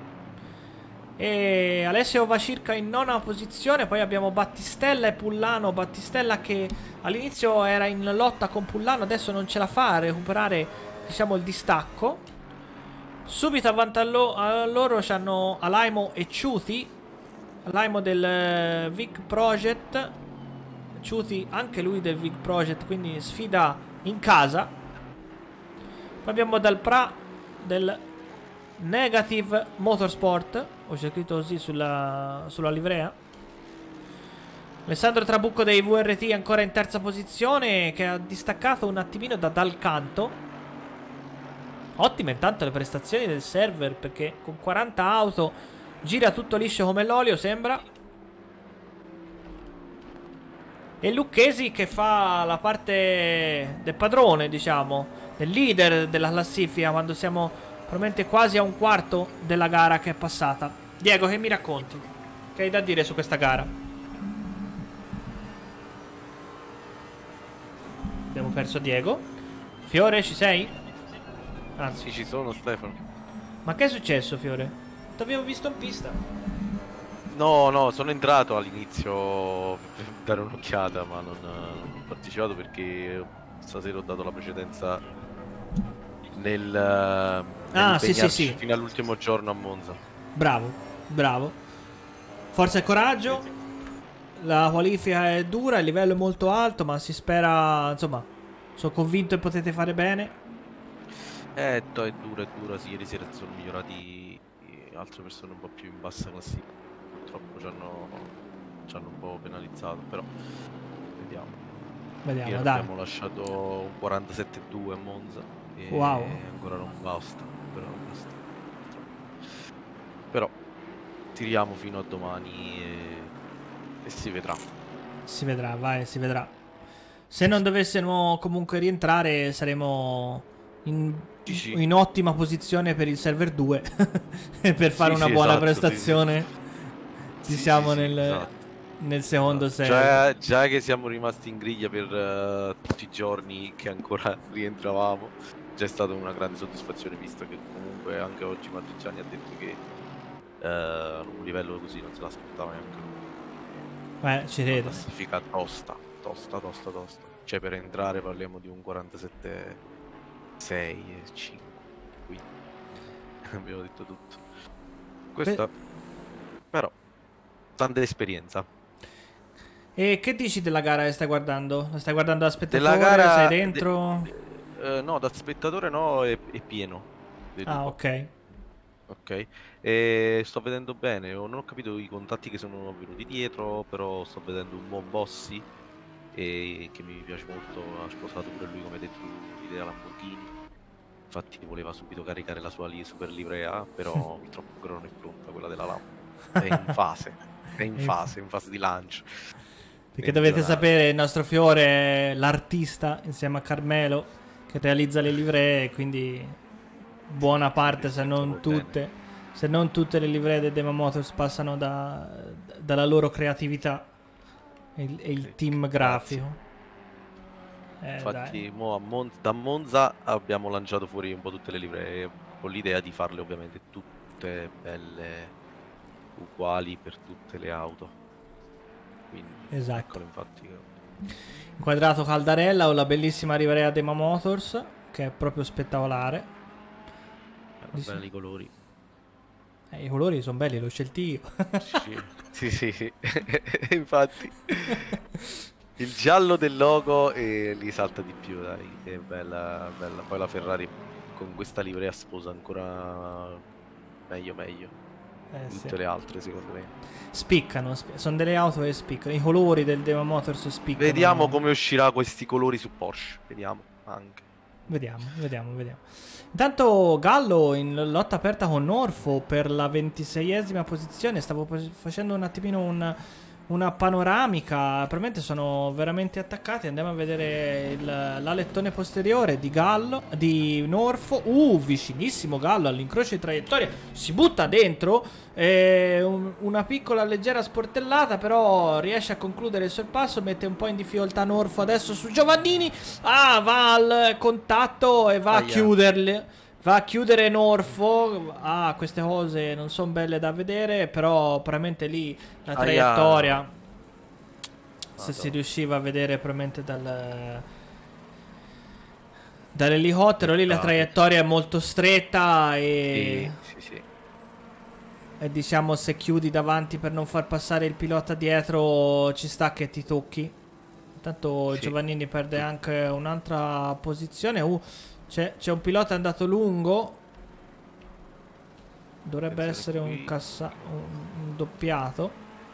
E Alessio va circa in nona posizione. Poi abbiamo Battistella e Pullano. Battistella che all'inizio era in lotta con Pullano, adesso non ce la fa a recuperare, diciamo, il distacco. Subito avanti a, lo a loro c'hanno Alaimo e Ciuti. Alaimo del uh, Vig Project, Ciuti anche lui del Vig Project, quindi sfida in casa. Poi abbiamo Dal Pra del Negative Motorsport, ho scritto così sulla, sulla livrea. Alessandro Trabucco dei V R T ancora in terza posizione, che ha distaccato un attimino da Dal Canto. Ottime intanto le prestazioni del server, perché con quaranta auto gira tutto liscio come l'olio, sembra. E Lucchesi che fa la parte del padrone, diciamo, del leader della classifica, quando siamo probabilmente quasi a un quarto della gara che è passata. Diego, che mi racconti? Che hai da dire su questa gara? Abbiamo perso Diego. Fiore, ci sei? Anzi, sì, ci sono, Stefano. Ma che è successo, Fiore? Ti avevo visto in pista. No, no, sono entrato all'inizio per dare un'occhiata, ma non, non ho partecipato perché stasera ho dato la precedenza nel, ah, sì, sì, sì, fino all'ultimo giorno a Monza. Bravo, bravo. Forza e coraggio. La qualifica è dura, il livello è molto alto, ma si spera, insomma, sono convinto che potete fare bene. Eh, to, è dura, è dura, sì, ieri sera sono migliorati altre persone un po' più in bassa classifica. Purtroppo ci hanno, ci hanno un po' penalizzato, però vediamo. Vediamo, ieri dai. Abbiamo lasciato un quarantasette due a Monza e wow. ancora non basta, però, non basta. Però tiriamo fino a domani e, e si vedrà. Si vedrà, vai, si vedrà. Se non dovessimo comunque rientrare saremo in, sì, sì. in ottima posizione per il server due per fare sì, una sì, buona esatto, prestazione. Sì, Ci siamo sì, sì, nel, esatto. nel secondo esatto. server. Già, già che siamo rimasti in griglia per uh, tutti i giorni che ancora rientravamo, già è stata una grande soddisfazione, visto che comunque anche oggi Matriciani ha detto che uh, un livello così non se l'aspettava neanche lui. Eh, ci credo. Classifica tosta, tosta, tosta, tosta. Cioè per entrare parliamo di un quarantasette sei e cinque. Quindi abbiamo detto tutto. Questa Beh. però tanta esperienza. E che dici della gara che stai guardando? La stai guardando da spettatore? Della gara sei dentro? De, uh, no, da spettatore no, è, è pieno. Ah, ok. Ok, e sto vedendo bene, non ho capito i contatti che sono venuti dietro, però sto vedendo un buon Bossi e che mi piace molto, ha sposato pure lui, come hai detto, l'idea Lamborghini. Infatti voleva subito caricare la sua li super livrea, però purtroppo ancora non è pronta quella della Lambo. È in fase, è in fase, in fase di lancio. Perché dovete sapere, il nostro Fiore è l'artista insieme a Carmelo che realizza le livree, quindi buona parte, se non tutte, se non tutte le livree del Dema Motors passano da, dalla loro creatività e il, e il team grafico. Eh, Infatti mo a Mon da Monza abbiamo lanciato fuori un po' tutte le livree con l'idea di farle ovviamente tutte belle uguali per tutte le auto. Quindi esatto. Eccolo, infatti. Inquadrato Caldarella o la bellissima livrea Dema Motors, che è proprio spettacolare. Sono belli i colori. Eh, i colori sono belli, l'ho scelti io. Sì, sì, sì, sì. Infatti il giallo del logo eh, li salta di più, dai. È bella, bella. Poi la Ferrari con questa livrea sposa ancora meglio, meglio. Eh, tutte sì. Le altre, secondo me. Spiccano, sp sono delle auto che spiccano. I colori del Dema Motors spiccano. Vediamo come uscirà questi colori su Porsche. Vediamo anche. Vediamo, vediamo, vediamo. Intanto Gallo in lotta aperta con Orfo per la ventiseiesima posizione. Stavo facendo un attimino un, una panoramica. Probabilmente sono veramente attaccati. Andiamo a vedere il, l'alettone posteriore di Gallo, di Norfo. Uh, vicinissimo Gallo all'incrocio di traiettoria. Si butta dentro. Eh, un, una piccola leggera sportellata, però riesce a concludere il sorpasso. Mette un po' in difficoltà Norfo adesso su Giovannini. Ah, va al contatto e va Aia. a chiuderli. Va a chiudere Norfo. Ah, queste cose non sono belle da vedere. Però probabilmente lì la traiettoria Aia. Se Madonna. si riusciva a vedere probabilmente dal dall'elicottero lì la traiettoria è molto stretta. E sì, sì, sì. E diciamo se chiudi davanti per non far passare il pilota dietro ci sta che ti tocchi. Intanto sì. Giovannini perde anche un'altra posizione. Uh C'è, c'è un pilota andato lungo. Dovrebbe Penso essere un, cassa, un, un doppiato.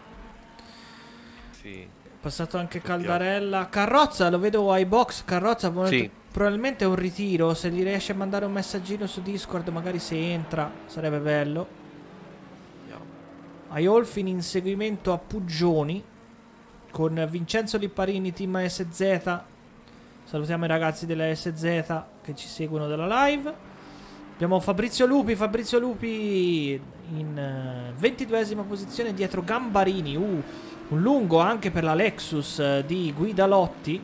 Sì. È passato anche Caldarella. Carrozza, lo vedo ai box. Carrozza sì. probabilmente è un ritiro. Se gli riesce a mandare un messaggino su Discord, magari se entra, sarebbe bello. Aiolfi in inseguimento a Puggioni con Vincenzo Lipparini, team S Z. Salutiamo i ragazzi della S Z che ci seguono dalla live. Abbiamo Fabrizio Lupi, Fabrizio Lupi in uh, ventiduesima posizione dietro Gambarini. Uh, un lungo anche per la Lexus uh, di Guidalotti.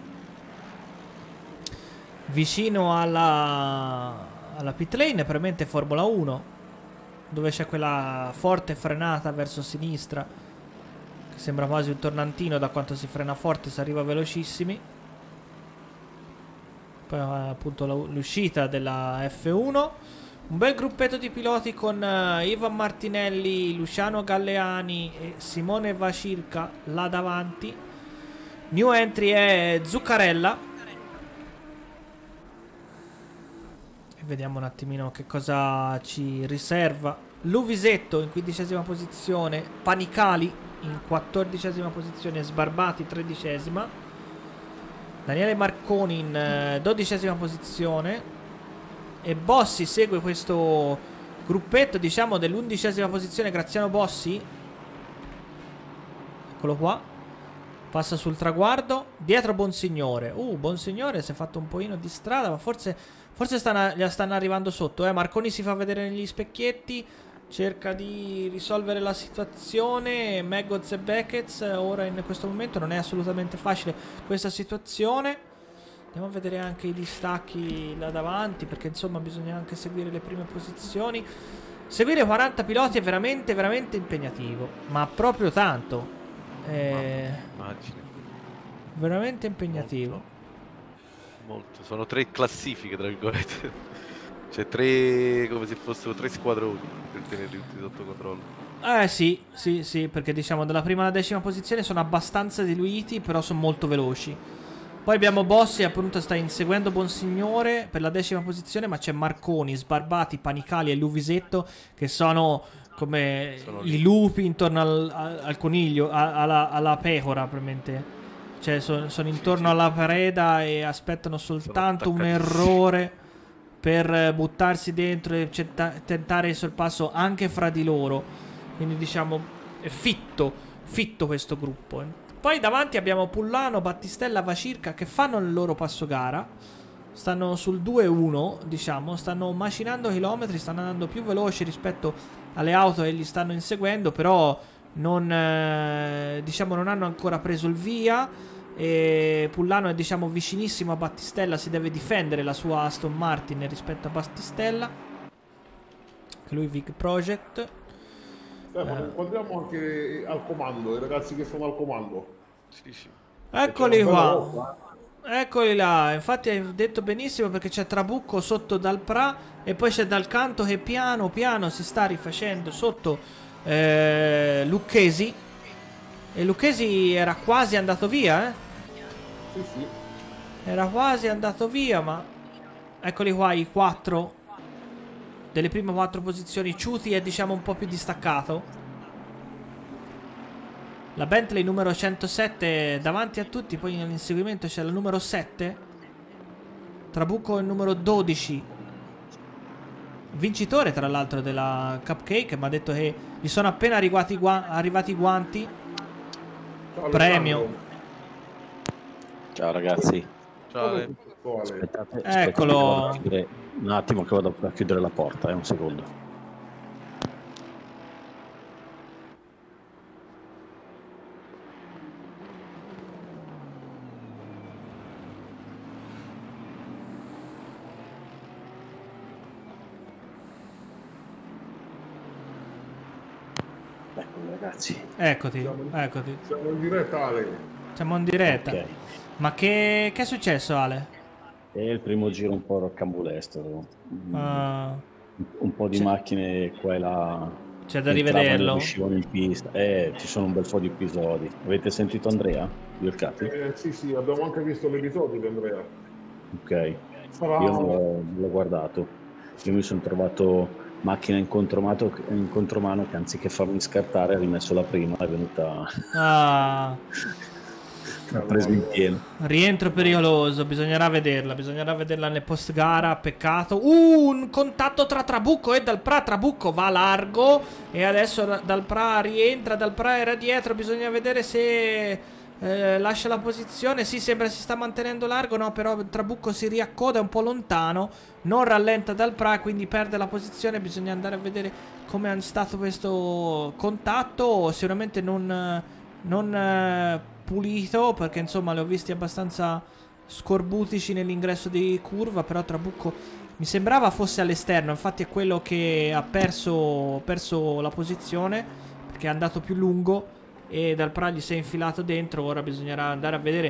Vicino alla, alla pit lane, probabilmente Formula uno, dove c'è quella forte frenata verso sinistra, che sembra quasi un tornantino da quanto si frena forte, si arriva velocissimi. Poi appunto l'uscita della F uno. Un bel gruppetto di piloti con uh, Ivan Martinelli, Luciano Galleani e Simone Vacirca là davanti. New entry è Zuccarella. E vediamo un attimino che cosa ci riserva. Luvisetto in quindicesima posizione, Panicali in quattordicesima posizione, Sbarbati tredicesima. Daniele Marconi in uh, dodicesima posizione. E Bossi segue questo gruppetto, diciamo, dell'undicesima posizione. Graziano Bossi, eccolo qua, passa sul traguardo. Dietro Bonsignore. Uh, Bonsignore si è fatto un pochino di strada, ma forse, forse stanno, gli stanno arrivando sotto. eh. Marconi si fa vedere negli specchietti, cerca di risolvere la situazione. Meggoz e Beckett ora in questo momento non è assolutamente facile questa situazione. Andiamo a vedere anche i distacchi là davanti, perché insomma bisogna anche seguire le prime posizioni. Seguire quaranta piloti è veramente veramente impegnativo, ma proprio tanto. È veramente impegnativo. Molto, molto. Sono tre classifiche tra virgolette. Cioè tre, come se fossero tre squadroni per tenerli tutti sotto controllo. Eh sì, sì, sì, perché diciamo dalla prima alla decima posizione sono abbastanza diluiti, però sono molto veloci. Poi abbiamo Bossi, appunto sta inseguendo Bonsignore per la decima posizione, ma c'è Marconi, Sbarbati, Panicali e Luvisetto che sono come sono i lupi intorno al, al, al coniglio, a, alla, alla pecora probabilmente. Cioè sono, sono intorno alla preda e aspettano soltanto un errore per buttarsi dentro e tentare il sorpasso anche fra di loro. Quindi diciamo è fitto, fitto questo gruppo. Poi davanti abbiamo Pullano, Battistella, Vacirca che fanno il loro passo gara. Stanno sul due uno, diciamo, stanno macinando chilometri, stanno andando più veloci rispetto alle auto che li stanno inseguendo, però non, eh, diciamo, non hanno ancora preso il via. E Pullano è, diciamo, vicinissimo a Battistella, si deve difendere la sua Aston Martin rispetto a Battistella, che lui Vig Project. Stefano, inquadriamo anche al comando, i ragazzi che sono al comando. Sì, sì. Eccoli qua. Eccoli là. Infatti hai detto benissimo, perché c'è Trabucco sotto dal Pra e poi c'è Dal Canto che piano piano si sta rifacendo sotto eh, Lucchesi. E Lucchesi era quasi andato via, eh? Sì, sì. Era quasi andato via, ma eccoli qua i quattro delle prime quattro posizioni. Ciuti è, diciamo, un po' più distaccato. La Bentley numero centosette davanti a tutti. Poi nell'inseguimento c'è la numero sette. Trabucco il numero dodici, vincitore tra l'altro della Cupcake. Mi ha detto che gli sono appena arrivati, gua arrivati i guanti. Ciao, premio. Alessandro. Ciao ragazzi. Ciao, Come Ale. tutto, Ale? Aspettate, Eccolo. aspettate che vado a chiudere- un attimo che vado a chiudere la porta, eh, un secondo. Ecco ragazzi. Eccoti, Siamo- eccoti. Siamo in diretta, Ale. Siamo in diretta. Ok. Ma che, che è successo, Ale? È il primo giro un po' roccambolesco. Mm, Ah, un po' di c'è- macchine qua e là. c'è da entravano e rivederlo. uscivano in pista. Eh, ci sono un bel po' di episodi. Avete sentito Andrea? Biolcati? Eh, sì, sì, abbiamo anche visto l'episodio di Andrea. Ok. Sarà... Io non l'ho, non l'ho guardato. Io mi sono trovato macchina in contromato- in contromano che anziché farmi scartare ha rimesso la prima, è venuta Ah, ha preso in pieno. rientro pericoloso, bisognerà vederla, bisognerà vederla nel post gara, peccato. Uh, un contatto tra Trabucco e Dalprà, Trabucco va largo e adesso Dalprà rientra, Dalprà era dietro, bisogna vedere se eh, lascia la posizione. Sì, sembra si sta mantenendo largo, no, però Trabucco si riaccoda un po' lontano, non rallenta Dalprà, quindi perde la posizione. Bisogna andare a vedere come è stato questo contatto, sicuramente non, non eh, pulito, perché insomma li ho visti abbastanza scorbutici nell'ingresso di curva, però Trabucco mi sembrava fosse all'esterno, infatti è quello che ha perso, perso la posizione, perché è andato più lungo e Dalprà gli si è infilato dentro. Ora bisognerà andare a vedere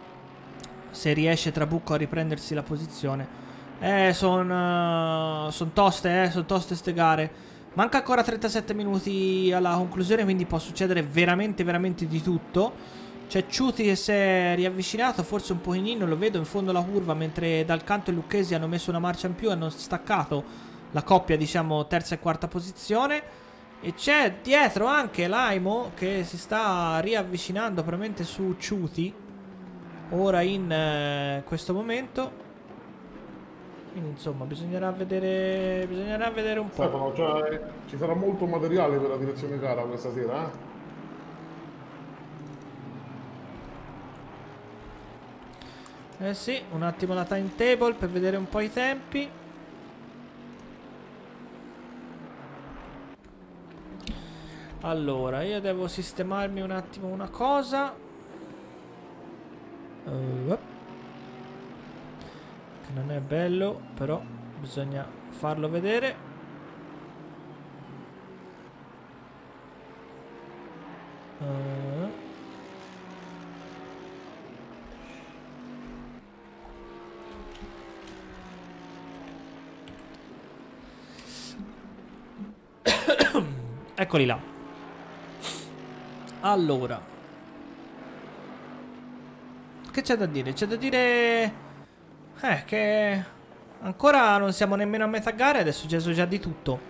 se riesce Trabucco a riprendersi la posizione. Eh, sono uh, son toste, eh, sono toste ste gare. Manca ancora trentasette minuti alla conclusione, quindi può succedere veramente, veramente di tutto. C'è Ciuti che si è riavvicinato, forse un pochino, lo vedo in fondo alla curva, mentre Dal Canto e Lucchesi hanno messo una marcia in più, hanno staccato la coppia, diciamo, terza e quarta posizione. E c'è dietro anche Laimo che si sta riavvicinando probabilmente su Ciuti ora in eh, questo momento. Quindi insomma bisognerà vedere, bisognerà vedere un po'. Stefano, cioè, ci sarà molto materiale per la direzione gara questa sera, eh? Eh sì, un attimo la timetable per vedere un po' i tempi. Allora, io devo sistemarmi un attimo una cosa. Uh, che non è bello, però bisogna farlo vedere. Uh. Eccoli là. Allora, che c'è da dire? C'è da dire eh, che ancora non siamo nemmeno a metà gara ed è successo già di tutto.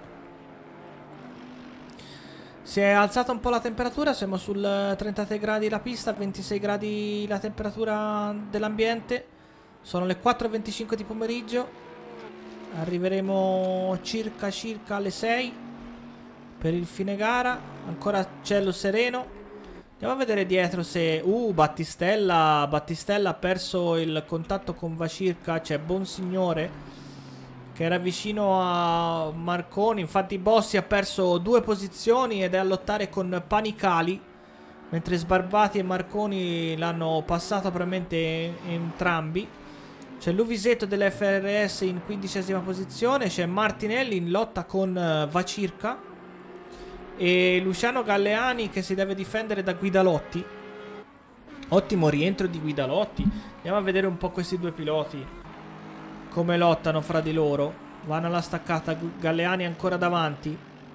Si è alzata un po' la temperatura, siamo sul trentatré gradi la pista, ventisei gradi la temperatura dell'ambiente. Sono le quattro e venticinque di pomeriggio. Arriveremo circa circa alle sei per il fine gara. Ancora cielo sereno. Andiamo a vedere dietro se... Uh, Battistella Battistella ha perso il contatto con Vacirca. C'è Bonsignore che era vicino a Marconi. Infatti Bossi ha perso due posizioni ed è a lottare con Panicali, mentre Sbarbati e Marconi l'hanno passato probabilmente entrambi. C'è Luvisetto dell'F R S in quindicesima posizione. C'è Martinelli in lotta con Vacirca e Luciano Galleani che si deve difendere da Guidalotti. Ottimo rientro di Guidalotti. Andiamo a vedere un po' questi due piloti come lottano fra di loro. Vanno alla staccata, Galleani ancora davanti.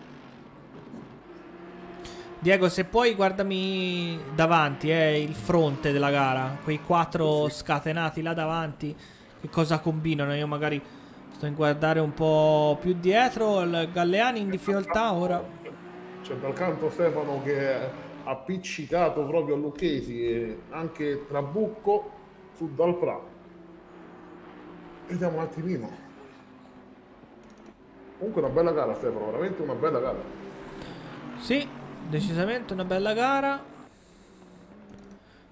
Diego, se puoi guardami davanti, eh, il fronte della gara. Quei quattro scatenati là davanti, che cosa combinano? Io magari sto a guardare un po' più dietro. Il Galleani in difficoltà ora. C'è dal canto Stefano che è appiccicato proprio a Lucchesi e anche Trabucco su Dalprà. Vediamo un attimino. Comunque una bella gara, Stefano, veramente una bella gara. Sì, decisamente una bella gara.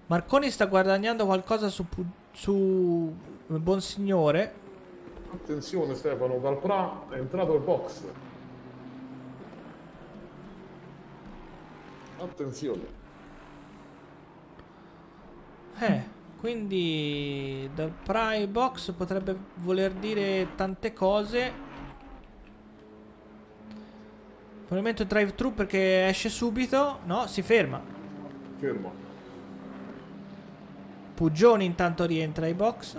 Marconi sta guadagnando qualcosa su, Pu- su Bonsignore. Attenzione Stefano, dal Pra è entrato il box. Attenzione. Eh, quindi dal Prime Box potrebbe voler dire tante cose. Probabilmente drive thru perché esce subito. No, si ferma. Fermo. Puggioni intanto rientra ai box.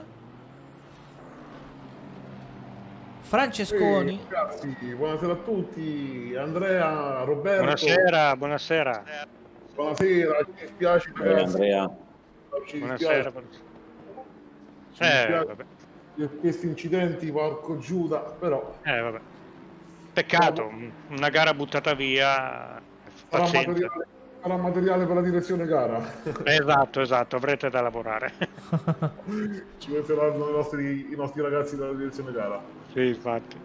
Francesconi. Ehi, ragazzi, buonasera a tutti. Andrea, Roberto. Buonasera, buonasera. Buonasera, ci dispiace Eh, ragazzi. Andrea, Ci Buonasera. dispiace, ci Eh, dispiace vabbè. per questi incidenti, porco Giuda, però Eh, vabbè. Peccato, una gara buttata via. sarà Pazienza. materiale, sarà materiale per la direzione gara. Esatto, esatto, avrete da lavorare. Ci metteranno i nostri, i nostri ragazzi della direzione gara. Sì, infatti.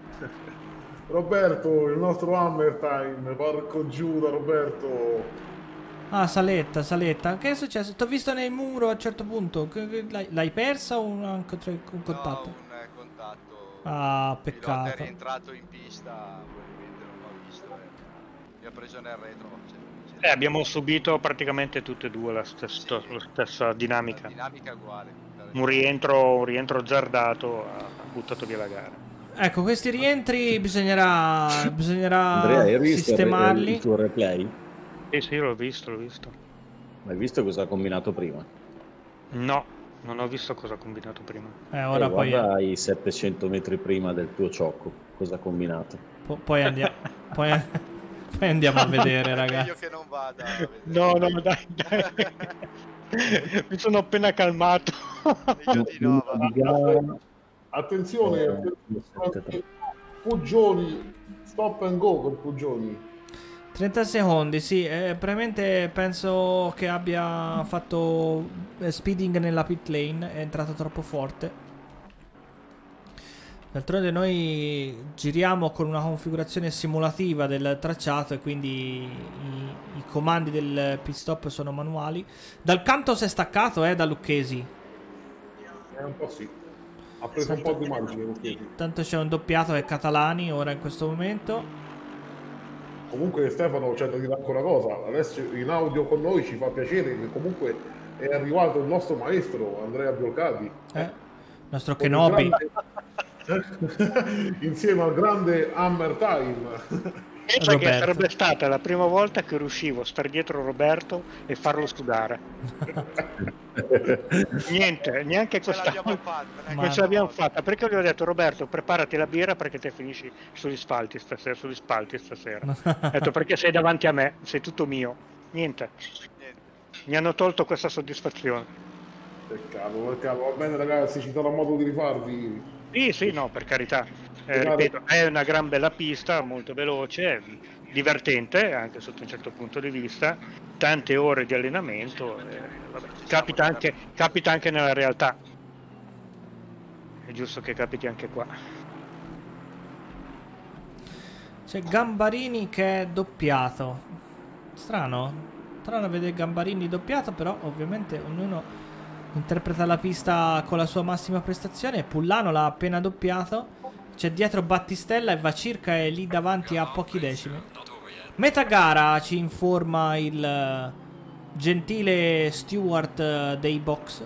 Roberto, il nostro Hammer Time, porco Giuda Roberto. Ah, saletta, saletta. Che è successo? Ti ho visto nel muro a un certo punto. Che- che- L'hai, l'hai persa o un, un contatto? No, un eh, contatto. Ah, Il pilota è peccato. rientrato in pista, probabilmente non l'ho visto e mi ha preso nel retro. Cioè, Eh, abbiamo subito praticamente tutte e due la stessa, la stessa dinamica. La dinamica è uguale. Un rientro, un rientro azzardato ha buttato via la gara. Ecco, questi rientri bisognerà, bisognerà Andrea, hai visto il, sistemarli. il tuo replay? Sì, sì, l'ho visto, l'ho visto. Ma hai visto cosa ha combinato prima? No, non ho visto cosa ha combinato prima. Eh, ora Eh, poi, guarda i settecento metri prima del tuo ciocco, cosa ha combinato? po- poi, andiamo, poi, poi andiamo a vedere, È meglio ragazzi. che non vada a vedere. No, no, dai, dai. Mi sono appena calmato. Meglio di no, va. Di gara, Attenzione, eh, Puggioni, stop and go con Puggioni. trenta secondi, sì. Eh, probabilmente penso che abbia fatto eh, speeding nella pit lane. È entrato troppo forte. D'altronde noi giriamo con una configurazione simulativa del tracciato e quindi i, i comandi del pit stop sono manuali. Dal canto si è staccato, eh, da Lucchesi. È un po' sì. Ha preso un po' di margine. Lucchesi. Tanto c'è un doppiato che è Catalani ora in questo momento. Comunque Stefano, c'è da dire anche una cosa. Adesso in audio con noi ci fa piacere che comunque è arrivato il nostro maestro Andrea Biolcati. Eh, nostro Con il Kenobi. grande- insieme al grande Hammer Time. Pensa che Roberto. sarebbe stata la prima volta che riuscivo a star dietro Roberto e farlo sudare. Niente, neanche Ce questa l'abbiamo fatta. Ma- non ce l'abbiamo fatta, perché gli ho detto: Roberto, preparati la birra perché te finisci sugli spalti stasera, sugli spalti stasera. Ho detto: perché sei davanti a me, sei tutto mio. Niente, Niente. mi hanno tolto questa soddisfazione. Peccato, peccato. Va bene ragazzi, ci sarà modo di rifarvi. Sì, sì, no, per carità. Eh, ripeto, è una gran bella pista, molto veloce, divertente anche sotto un certo punto di vista, tante ore di allenamento, eh, vabbè, capita, anche, capita anche nella realtà. È giusto che capiti anche qua. C'è Gambarini che è doppiato. Strano. Strano vedere Gambarini doppiato, però ovviamente ognuno interpreta la pista con la sua massima prestazione. Pullano l'ha appena doppiato. C'è dietro Battistella e va circa è lì davanti a pochi decimi. Metà gara ci informa il eh, gentile steward eh, dei box.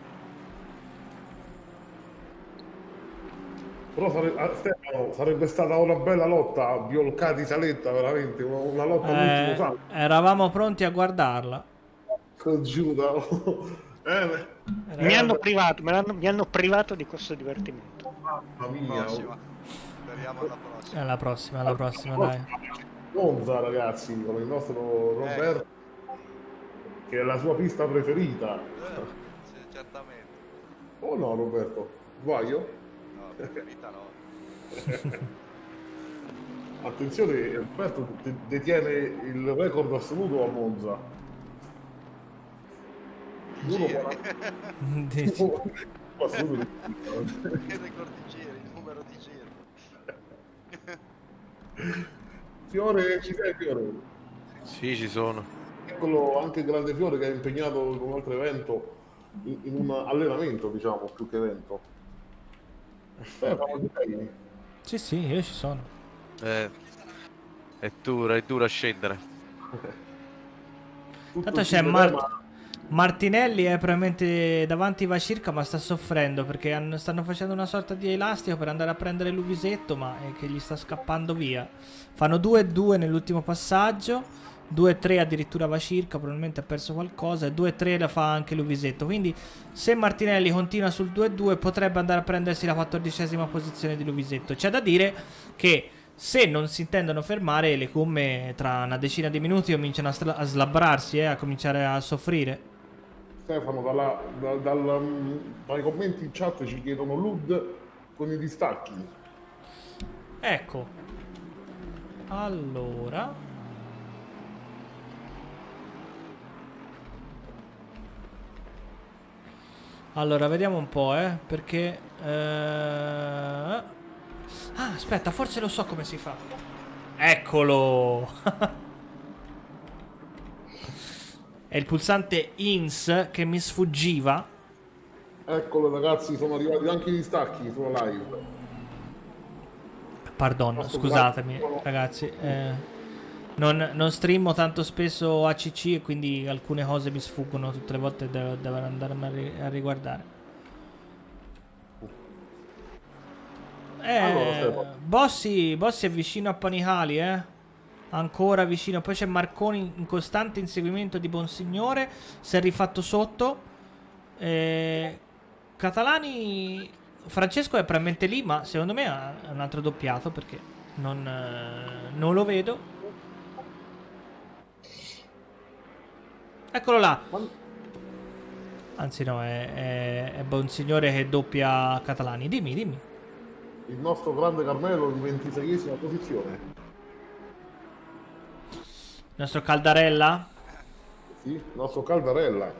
Però sare- ah, Stefano, sarebbe stata una bella lotta, Biolcati Saletta, veramente, una, una lotta all'ultimo Eh, salto. eravamo pronti a guardarla. Con Giuda. eh, Mi hanno privato, me l'hanno- mi hanno privato di questo divertimento. mamma mia. Prossima. Speriamo alla prossima. Alla prossima, alla prossima, dai. Monza, ragazzi, con il nostro Roberto, che è la sua pista preferita. Eh, sì, certamente. O no, Roberto? Sbaglio? No, preferita no. Attenzione, Roberto de- detiene il record assoluto a Monza. Uno Giri. Dici. assoluto. Che record di giri, il numero di giri. Fiore, ci sei Fiore? Sì, ci sono. eccolo anche Grande Fiore che è impegnato in un altro evento, in, in un allenamento, diciamo, più che evento. Stefano, direi. Sì, sì, io ci sono. Eh, è dura, è dura scendere. Tutto Tanto il c'è team Mart- tema- Martinelli è probabilmente davanti va circa, ma sta soffrendo perché hanno- stanno facendo una sorta di elastico per andare a prendere l'Uvisetto, ma è che gli sta scappando via. Fanno due due nell'ultimo passaggio, due tre addirittura va circa, probabilmente ha perso qualcosa, e due tre la fa anche l'Uvisetto. Quindi se Martinelli continua sul due due potrebbe andare a prendersi la quattordicesima posizione di l'Uvisetto. C'è da dire che se non si intendono fermare, le gomme tra una decina di minuti cominciano a, sla- a slabbrarsi, eh, a cominciare a soffrire. Stefano, dalla- da- dal- dai commenti in chat ci chiedono L U D con i distacchi. Ecco. Allora. Allora, vediamo un po', eh, perché... eh, Ah, aspetta, forse lo so come si fa. Eccolo! È il pulsante I N S che mi sfuggiva. Eccolo ragazzi, sono arrivati anche i distacchi sulla live. Pardon, Posso scusatemi, guardare? ragazzi. eh, non, non streamo tanto spesso A C C e quindi alcune cose mi sfuggono tutte le volte, devo, devo andarmi a, ri- a riguardare. Eh, Allora, Stefano. Bossi, Bossi è vicino a Panicali, eh. Ancora vicino. Poi c'è Marconi in costante inseguimento di Bonsignore. Si è rifatto sotto. Eh, Catalani. Francesco è probabilmente lì, ma secondo me è un altro doppiato perché non, eh, non lo vedo. Eccolo là. Anzi, no, è, è, è Bonsignore che doppia Catalani. Dimmi, dimmi. Il nostro grande Carmelo in ventiseiesima posizione. Il nostro Caldarella. Sì, il nostro Caldarella.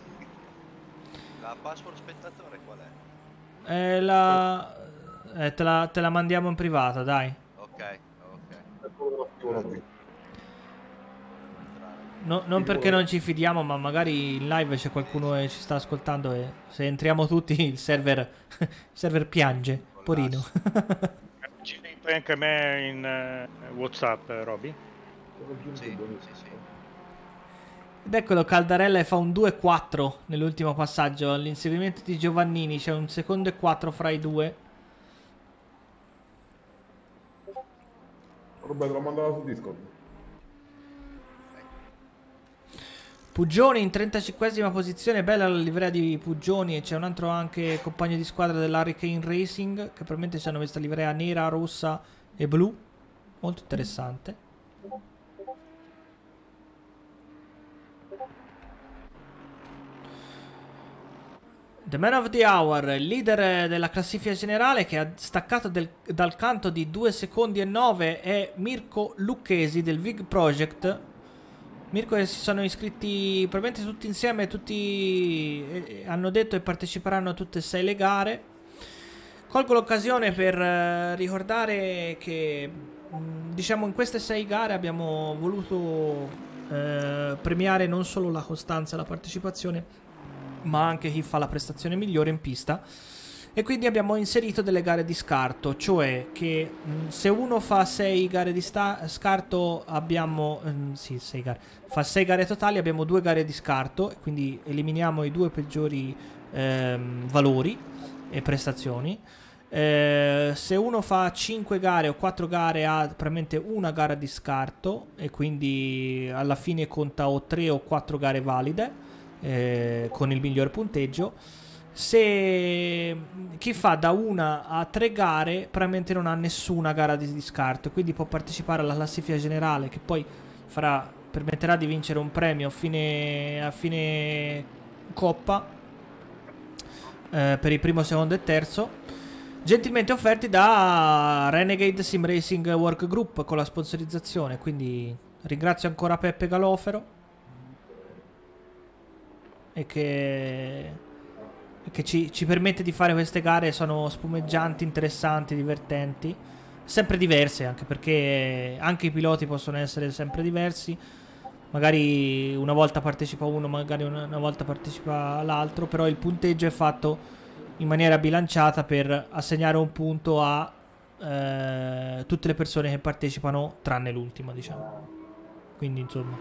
La password spettatore qual è? Eh, la... eh, te la... te la mandiamo in privata, dai. Ok, ok. Eccolo la scrivono qui. No- non perché non ci fidiamo, ma magari in live c'è qualcuno che ci sta ascoltando e se entriamo tutti il server, il server piange, porino. Ci dai anche a me in eh, WhatsApp, Roby? Sì, sì, sì. Ed eccolo Caldarella che fa un due quattro nell'ultimo passaggio. All'inseguimento di Giovannini c'è un secondo e quattro fra i due. Roberto l'ho mandata su Discord. Puggioni in trentacinquesima posizione, bella la livrea di Puggioni, e c'è un altro anche compagno di squadra dell'Hurricane Racing che probabilmente ci hanno questa livrea nera, rossa e blu, molto interessante. The Man of the Hour, il leader della classifica generale che ha staccato del- dal canto di due secondi e nove è Mirko Lucchesi del Vig Project. Mirko e si sono iscritti probabilmente tutti insieme, tutti eh, hanno detto che parteciperanno a tutte e sei le gare. Colgo l'occasione per eh, ricordare che mh, diciamo in queste sei gare abbiamo voluto eh, premiare non solo la costanza e la partecipazione, ma anche chi fa la prestazione migliore in pista. E quindi abbiamo inserito delle gare di scarto, cioè che mh, se uno fa sei gare di sta- scarto abbiamo mh, sì, sei gare, fa sei gare totali, abbiamo due gare di scarto, e quindi eliminiamo i due peggiori ehm, valori e prestazioni. Eh, se uno fa cinque gare o quattro gare ha probabilmente una gara di scarto e quindi alla fine conta o tre o quattro gare valide eh, con il miglior punteggio. Se chi fa da una a tre gare probabilmente non ha nessuna gara di, di scarto, quindi può partecipare alla classifica generale che poi farà, permetterà di vincere un premio a fine, a fine coppa eh, per il primo, secondo e terzo, gentilmente offerti da Renegade Sim Racing Work Group con la sponsorizzazione. Quindi ringrazio ancora Peppe Galofero e che che ci, ci permette di fare queste gare. Sono spumeggianti, interessanti, divertenti, sempre diverse, anche perché anche i piloti possono essere sempre diversi, magari una volta partecipa uno, magari una, una volta partecipa l'altro, però il punteggio è fatto in maniera bilanciata per assegnare un punto a eh, tutte le persone che partecipano tranne l'ultima, diciamo. Quindi insomma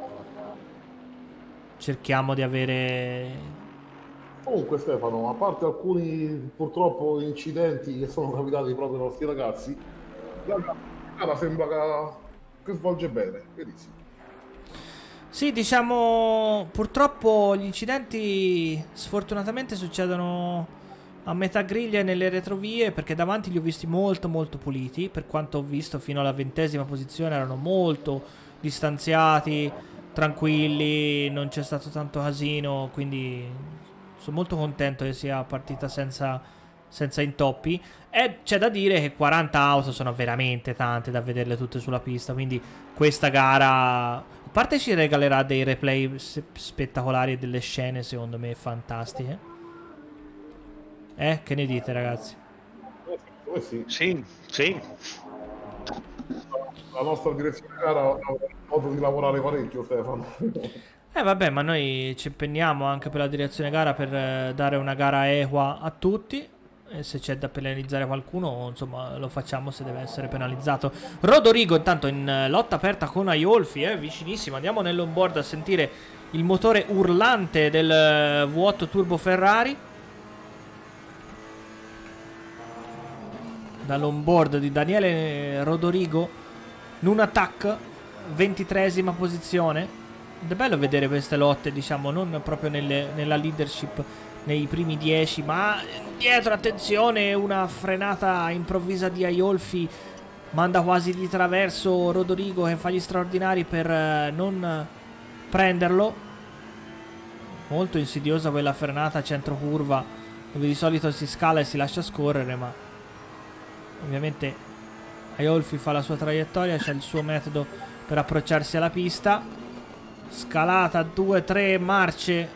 cerchiamo di avere... Comunque Stefano, a parte alcuni purtroppo incidenti che sono capitati proprio ai nostri ragazzi, la gara sembra che, che svolge bene, benissimo. Sì, diciamo, purtroppo gli incidenti sfortunatamente succedono a metà griglia e nelle retrovie, perché davanti li ho visti molto molto puliti, per quanto ho visto fino alla ventesima posizione erano molto distanziati, tranquilli, non c'è stato tanto casino, quindi sono molto contento che sia partita senza, senza intoppi. E c'è da dire che quaranta auto sono veramente tante da vederle tutte sulla pista, quindi questa gara, a parte ci regalerà dei replay spettacolari e delle scene secondo me fantastiche. Eh, che ne dite ragazzi? Eh sì, Sì, sì. la nostra direzione gara ha modo di lavorare parecchio, Stefano. Eh vabbè, ma noi ci impegniamo anche per la direzione gara per eh, dare una gara equa a tutti. E se c'è da penalizzare qualcuno, insomma, lo facciamo se deve essere penalizzato. Rodorigo intanto in eh, lotta aperta con Aiolfi, eh, vicinissimo. Andiamo nell'onboard a sentire il motore urlante del eh, V otto Turbo Ferrari. Dall'onboard di Daniele Rodorigo, Nunatak, ventitreesima posizione. Ed è bello vedere queste lotte, diciamo, non proprio nelle, nella leadership nei primi dieci, ma dietro, attenzione, una frenata improvvisa di Aiolfi manda quasi di traverso Rodorigo che fa gli straordinari per eh, non prenderlo. Molto insidiosa quella frenata a centro curva, dove di solito si scala e si lascia scorrere, ma ovviamente Aiolfi fa la sua traiettoria, c'è il suo metodo per approcciarsi alla pista. Scalata, due tre marce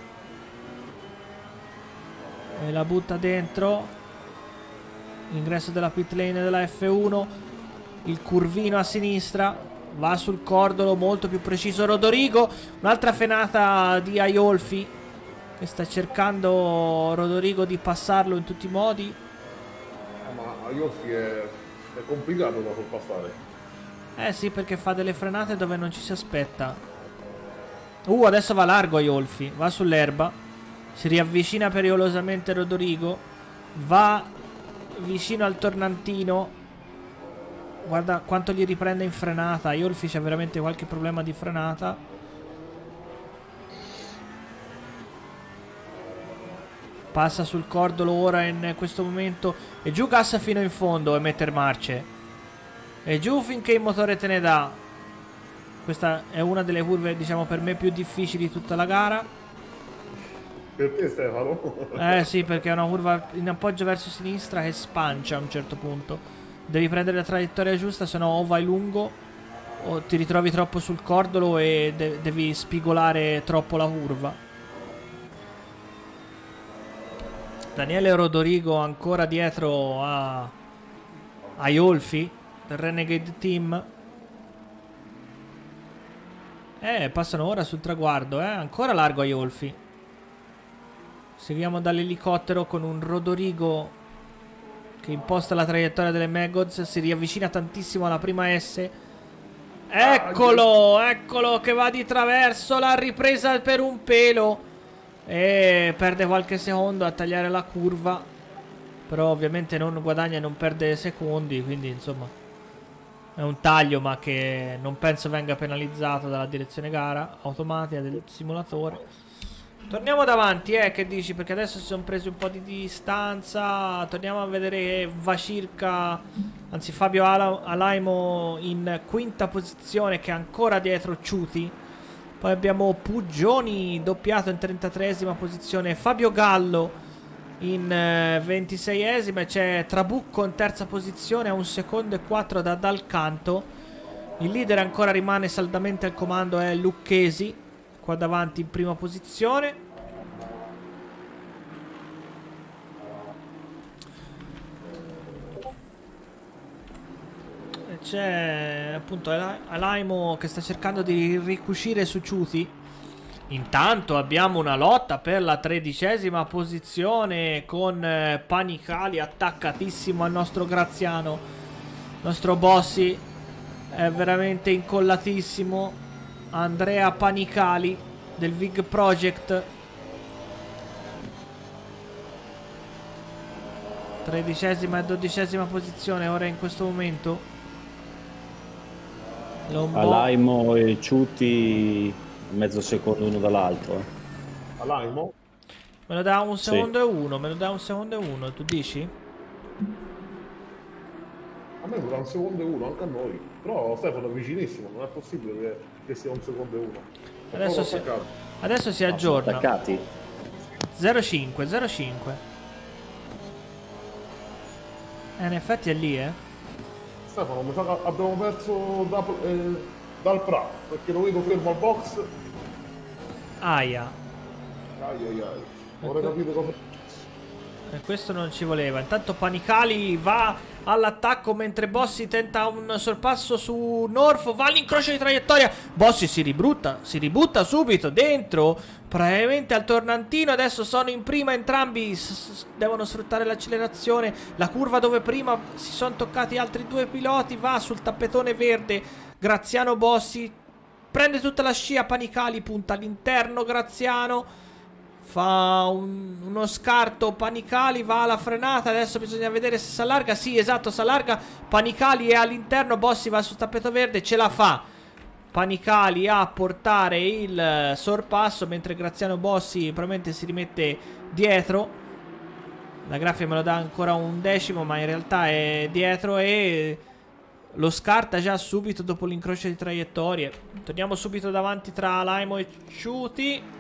e la butta dentro. Ingresso della pit lane della F uno, il curvino a sinistra, va sul cordolo, molto più preciso Rodorigo. Un'altra frenata di Aiolfi che sta cercando Rodorigo di passarlo in tutti i modi. Ma Aiolfi è, è complicato da sorpassare. Eh sì, perché fa delle frenate dove non ci si aspetta. Uh, adesso va largo Aiolfi, va sull'erba, si riavvicina pericolosamente Rodorigo, va vicino al tornantino. Guarda quanto gli riprende in frenata. Aiolfi c'ha veramente qualche problema di frenata. Passa sul cordolo ora in questo momento e giù gas fino in fondo e metter marce. E giù finché il motore te ne dà. Questa è una delle curve, diciamo, per me più difficili di tutta la gara. Per te, Stefano? Eh sì, perché è una curva in appoggio verso sinistra che spancia a un certo punto. Devi prendere la traiettoria giusta, se no o vai lungo o ti ritrovi troppo sul cordolo e de devi spigolare troppo la curva. Daniele Rodorigo ancora dietro a Aiolfi del Renegade Team. Eh, passano ora sul traguardo, eh. Ancora largo Aiolfi. Seguiamo dall'elicottero con un Rodorigo che imposta la traiettoria delle Maggots. Si riavvicina tantissimo alla prima S. Eccolo, eccolo che va di traverso. L'ha ripresa per un pelo e perde qualche secondo a tagliare la curva. Però ovviamente non guadagna e non perde secondi, quindi insomma è un taglio, ma che non penso venga penalizzato dalla direzione gara automatica del simulatore. Torniamo davanti, eh, che dici? Perché adesso si sono presi un po' di distanza. Torniamo a vedere che va circa, anzi Fabio Ala Alaimo in quinta posizione, che è ancora dietro Ciuti. Poi abbiamo Puggioni doppiato in trentatreesima posizione, Fabio Gallo in eh, ventiseiesima, e c'è Trabucco in terza posizione a un secondo e quattro da Dal Canto. Il leader ancora rimane saldamente al comando, è Lucchesi qua davanti in prima posizione. c'è appunto Alaimo che sta cercando di ricucire su Ciuti. Intanto abbiamo una lotta per la tredicesima posizione con eh, Panicali attaccatissimo al nostro Graziano. Il nostro Bossi è veramente incollatissimo. Andrea Panicali del Vig Project. Tredicesima e dodicesima posizione ora in questo momento. Lombo... Alaimo e Ciuti mezzo secondo uno dall'altro. Eh. Alaimo? Me lo dà un secondo Sì. e uno, me lo dà un secondo e uno, tu dici? A me dura un secondo e uno, anche a noi. Però Stefano è vicinissimo, non è possibile che, che sia un secondo e uno. È Adesso si, attaccato. adesso si Ah, sono aggiorna. attaccati. zero cinque, zero cinque. Eh, in effetti è lì, eh. Stefano, mi sa che abbiamo perso da, eh, dal Pra, perché lo vedo fermo al box. Aia. Ai ai ai. Vorrei capire cosa... E questo non ci voleva. Intanto Panicali va all'attacco mentre Bossi tenta un sorpasso su Norfo. Va all'incrocio di traiettoria. Bossi si ribrutta, si ributta subito dentro, probabilmente al tornantino. Adesso sono in prima entrambi, devono sfruttare l'accelerazione. La curva dove prima si sono toccati altri due piloti va sul tappetone verde. Graziano Bossi prende tutta la scia. Panicali punta all'interno. Graziano fa un, uno scarto. Panicali va alla frenata. Adesso bisogna vedere se si allarga. Sì, esatto, si allarga. Panicali è all'interno. Bossi va sul tappeto verde. Ce la fa Panicali a portare il sorpasso, mentre Graziano Bossi probabilmente si rimette dietro. La grafica me lo dà ancora un decimo, ma in realtà è dietro e lo scarta già subito dopo l'incrocio di traiettorie. Torniamo subito davanti tra Alaimo e Ciuti.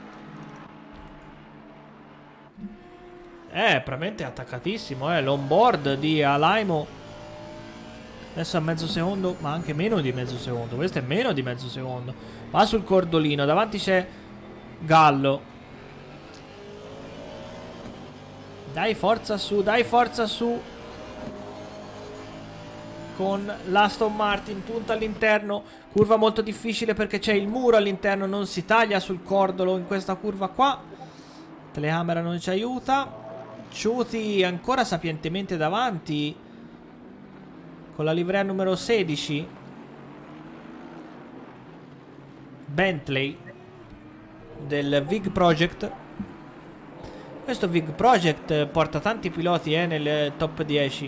Eh, probabilmente è attaccatissimo, eh. L'onboard di Alaimo adesso a mezzo secondo, ma anche meno di mezzo secondo. Questo è meno di mezzo secondo. Va sul cordolino, davanti c'è Gallo. Dai forza su, dai forza su. Con l'Aston Martin, punta all'interno. Curva molto difficile perché c'è il muro all'interno. Non si taglia sul cordolo in questa curva qua. Telecamera non ci aiuta. Ciuti ancora sapientemente davanti con la livrea numero sedici. Bentley del Vig Project. Questo Vig Project porta tanti piloti eh, nel top dieci.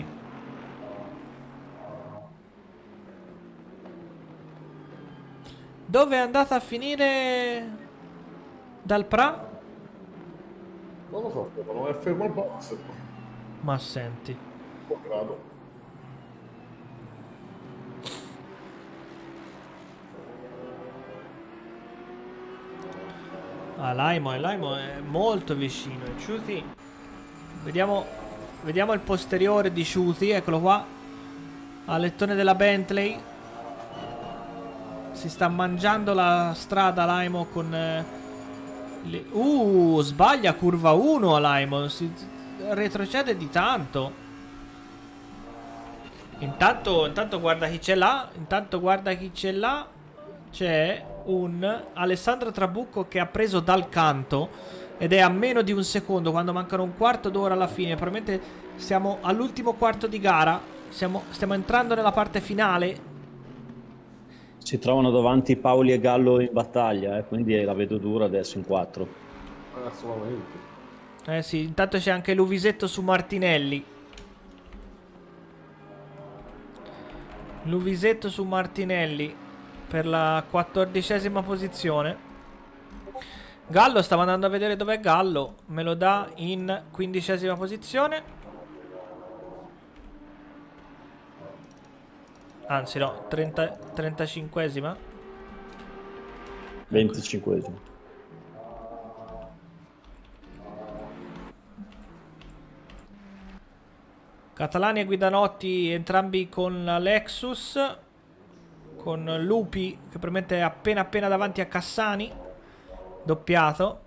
Dove è andata a finire Dal Pra? Non lo so, Stefano, è fermo al box. Ma senti, Grado. ah, Laimo, Laimo è molto vicino. Ciuti, vediamo, vediamo il posteriore di Ciuti. Eccolo qua, alettone della Bentley. Si sta mangiando la strada Laimo con eh, le... uh sbaglia curva uno. Laimo si retrocede di tanto. Intanto, intanto guarda chi c'è là. Intanto guarda chi c'è là. C'è un Alessandro Trabucco che ha preso dal canto ed è a meno di un secondo, quando mancano un quarto d'ora alla fine. Probabilmente siamo all'ultimo quarto di gara. Siamo, stiamo entrando nella parte finale. Si trovano davanti Paoli e Gallo in battaglia, eh, quindi la vedo dura adesso in quattro. Assolutamente. Eh sì, intanto c'è anche Luvisetto su Martinelli. Luvisetto su Martinelli per la quattordicesima posizione. Gallo, stavo andando a vedere dov'è Gallo. Me lo dà in quindicesima posizione. Anzi no, trenta, trentacinquesima. venticinquesima. Catalani e Guidanotti entrambi con la Lexus, con Lupi che probabilmente è appena appena davanti a Cassani, doppiato.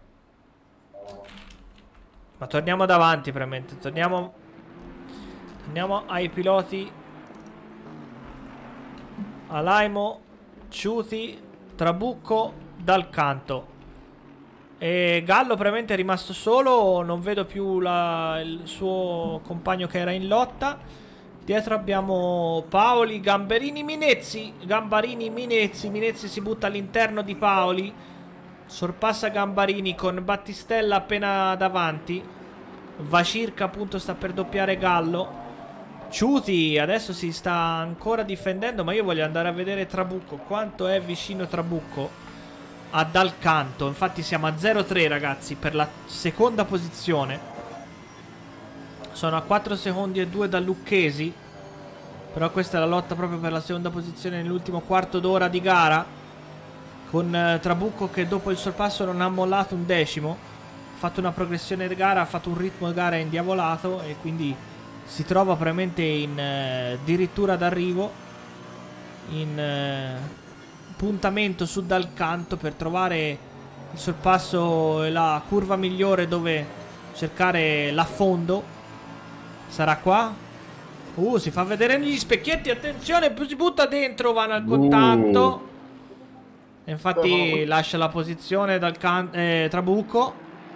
Ma torniamo davanti probabilmente. Torniamo, torniamo ai piloti Alaimo, Ciuti, Trabucco, Dal Canto. E Gallo probabilmente è rimasto solo. Non vedo più la, il suo compagno che era in lotta. Dietro abbiamo Paoli, Gamberini, Minezzi. Gambarini, Minezzi. Minezzi si butta all'interno di Paoli. Sorpassa Gambarini con Battistella appena davanti. Vacirca appunto sta per doppiare Gallo. Ciuti adesso si sta ancora difendendo, ma io voglio andare a vedere Trabucco. Quanto è vicino Trabucco a Dal Canto. Infatti siamo a zero tre ragazzi per la seconda posizione. Sono a quattro secondi e due da Lucchesi. Però questa è la lotta proprio per la seconda posizione nell'ultimo quarto d'ora di gara, con eh, Trabucco che dopo il sorpasso non ha mollato un decimo. Ha fatto una progressione di gara, ha fatto un ritmo di gara indiavolato e quindi si trova probabilmente in eh, addirittura d'arrivo, in eh, puntamento su Dal Canto per trovare il sorpasso e la curva migliore dove cercare l'affondo. Sarà qua? Uh, si fa vedere negli specchietti, attenzione, si butta dentro, vanno al contatto. Uh. E infatti lascia la posizione Dal Canto, eh, Trabucco.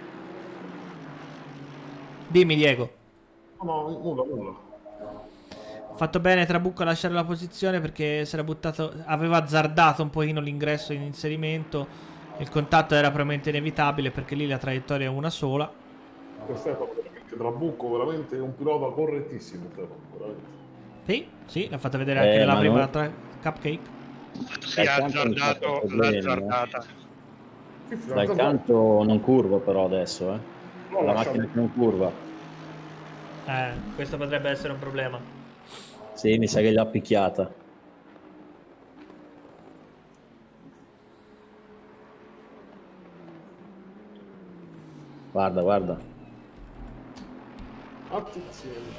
Dimmi Diego. No, nulla, nulla. Fatto bene Trabucco a lasciare la posizione perché si era buttato, aveva azzardato un pochino l'ingresso in inserimento. Il contatto era probabilmente inevitabile perché lì la traiettoria è una sola. Stefano, veramente Trabucco veramente è un pilota correttissimo, Stefano, veramente. Sì, sì, l'ha fatta vedere anche eh, nella prima non... tra... Cupcake. Si è azzardato, l'ha azzardata. Dal Canto non curva però adesso, eh. No, la macchina che non curva. Eh, questo potrebbe essere un problema. Sì, mi sa che gli ha picchiata. Guarda, guarda. Attenzione.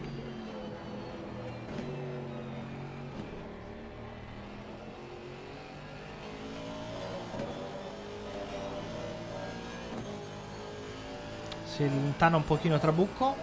Si allontana un pochino Trabucco.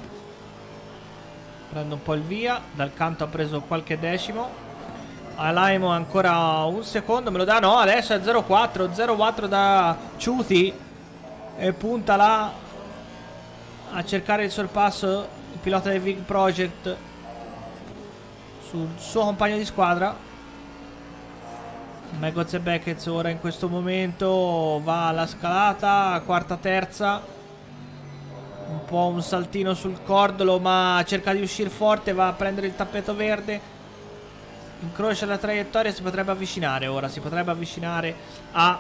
Prende un po' il via. Dal Canto ha preso qualche decimo. Alaimo ancora un secondo. Me lo dà? No, adesso è zero quattro. zero quattro da Ciuti. E punta là a cercare il sorpasso il pilota del Big Project sul suo compagno di squadra. Megoz e Beckett ora in questo momento va alla scalata, quarta terza. Un po' un saltino sul cordolo, ma cerca di uscire forte, va a prendere il tappeto verde. Incrocia la traiettoria, si potrebbe avvicinare ora, si potrebbe avvicinare a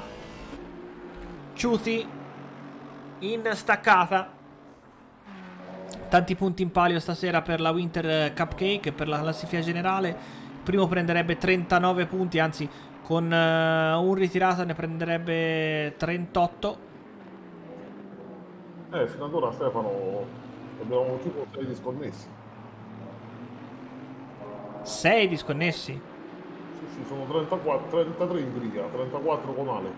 Ciuti in staccata. Tanti punti in palio stasera per la Winter Cupcake e per la classifica generale. Il primo prenderebbe trentanove punti, anzi con uh, un ritirato ne prenderebbe trentotto. Eh, fino ad ora Stefano abbiamo tipo sei disconnessi. sei disconnessi? Sì, sì, sono trentaquattro, trentatré in griglia, trentaquattro con Ale.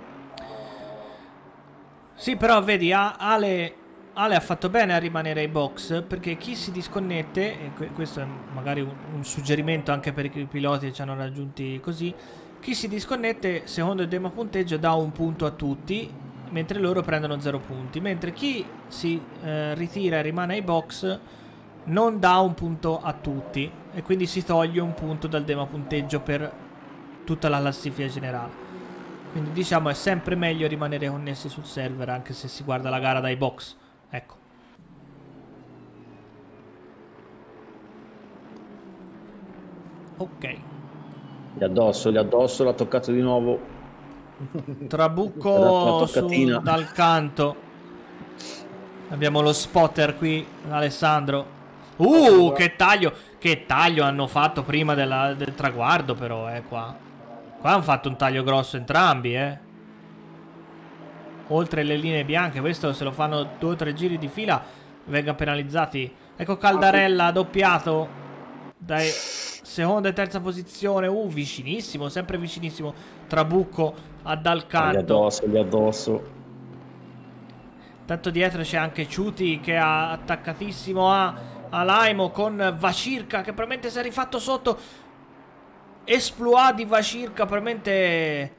Sì, però vedi, Ale, Ale ha fatto bene a rimanere ai box, perché chi si disconnette, e questo è magari un, un suggerimento anche per i piloti che ci hanno raggiunti così, chi si disconnette secondo il demo punteggio dà un punto a tutti, mentre loro prendono zero punti, mentre chi si eh, ritira e rimane ai box non dà un punto a tutti e quindi si toglie un punto dal demo punteggio per tutta la classifica generale. Quindi diciamo è sempre meglio rimanere connessi sul server anche se si guarda la gara dai box. Ecco. Ok. Gli addosso, gli addosso, l'ha toccato di nuovo. Trabucco su, Dal Canto. Abbiamo lo spotter qui, Alessandro. Uh, che taglio, che taglio hanno fatto prima della, del traguardo però, eh, qua. Qua hanno fatto un taglio grosso entrambi, eh. Oltre le linee bianche, questo se lo fanno due o tre giri di fila venga penalizzati. Ecco Caldarella doppiato dai seconda e terza posizione. Uh, vicinissimo, sempre vicinissimo Trabucco a Dal Canto. Gli addosso, gli addosso. Tanto dietro c'è anche Ciuti che è attaccatissimo a Alaimo con Vacirca che probabilmente si è rifatto sotto. esploit di Vacirca, probabilmente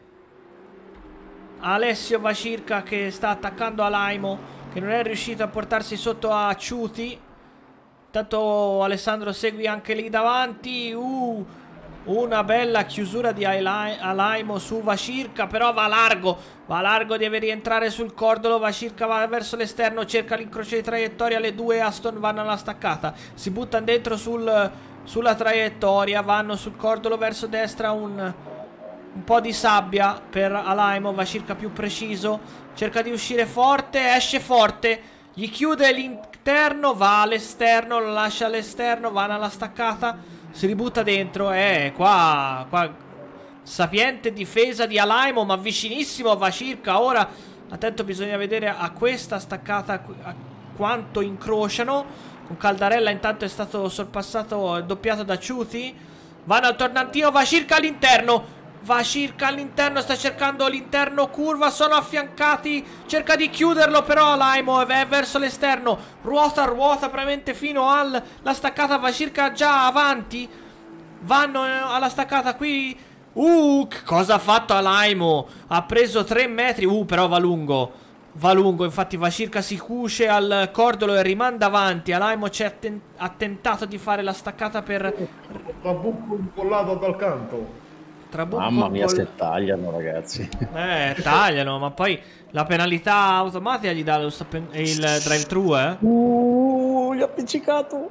Alessio Vacirca che sta attaccando Alaimo, che non è riuscito a portarsi sotto a Ciuti. Intanto Alessandro segui anche lì davanti. Uh, una bella chiusura di Alaimo su Vacirca, però va largo, va largo, deve rientrare sul cordolo. Vacirca va verso l'esterno, cerca l'incrocio di traiettoria, le due Aston vanno alla staccata, si buttano dentro sul, sulla traiettoria, vanno sul cordolo verso destra, un, un po' di sabbia per Alaimo. Vacirca più preciso, cerca di uscire forte, esce forte, gli chiude l'interno, va all'esterno, lo lascia all'esterno, va alla staccata, si ributta dentro. Eh, qua, qua sapiente difesa di Alaimo, ma vicinissimo a Vacirca. Ora, attento, bisogna vedere a questa staccata a quanto incrociano. Con Caldarella intanto è stato sorpassato, doppiato da Ciuti. Vanno al tornantino, Vacirca all'interno. Vacirca all'interno, sta cercando l'interno curva, sono affiancati, cerca di chiuderlo, però Alaimo è verso l'esterno, ruota, ruota praticamente fino alla staccata. Vacirca già avanti, vanno alla staccata qui. Uh, cosa ha fatto Alaimo? Ha preso tre metri, uh, però va lungo, va lungo, infatti Vacirca si cuce al cordolo e rimanda avanti. Alaimo ha tentato di fare la staccata per... Trabucco incollato dal canto. Trabucco Mamma mia, col... se tagliano, ragazzi. Eh, tagliano, ma poi la penalità automatica gli dà lo stop il drive-thru, eh. Uh, gli ho appiccicato.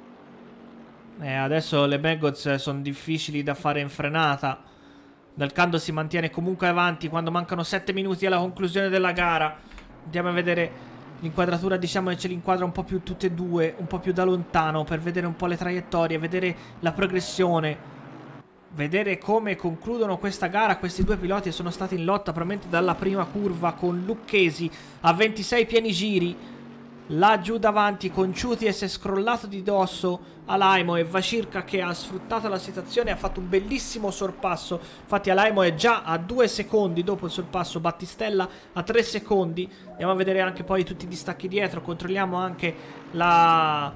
Eh, adesso le Maggots sono difficili da fare in frenata. Dal Canto si mantiene comunque avanti quando mancano sette minuti alla conclusione della gara. Andiamo a vedere l'inquadratura, diciamo che ce l'inquadra un po' più tutte e due, un po' più da lontano, per vedere un po' le traiettorie, vedere la progressione, vedere come concludono questa gara. Questi due piloti sono stati in lotta probabilmente dalla prima curva, con Lucchesi a ventisei pieni giri laggiù davanti, con Ciuti e si è scrollato di dosso Alaimo, e Vacirca che ha sfruttato la situazione e ha fatto un bellissimo sorpasso. Infatti Alaimo è già a due secondi dopo il sorpasso, Battistella a tre secondi. Andiamo a vedere anche poi tutti i distacchi dietro, controlliamo anche la,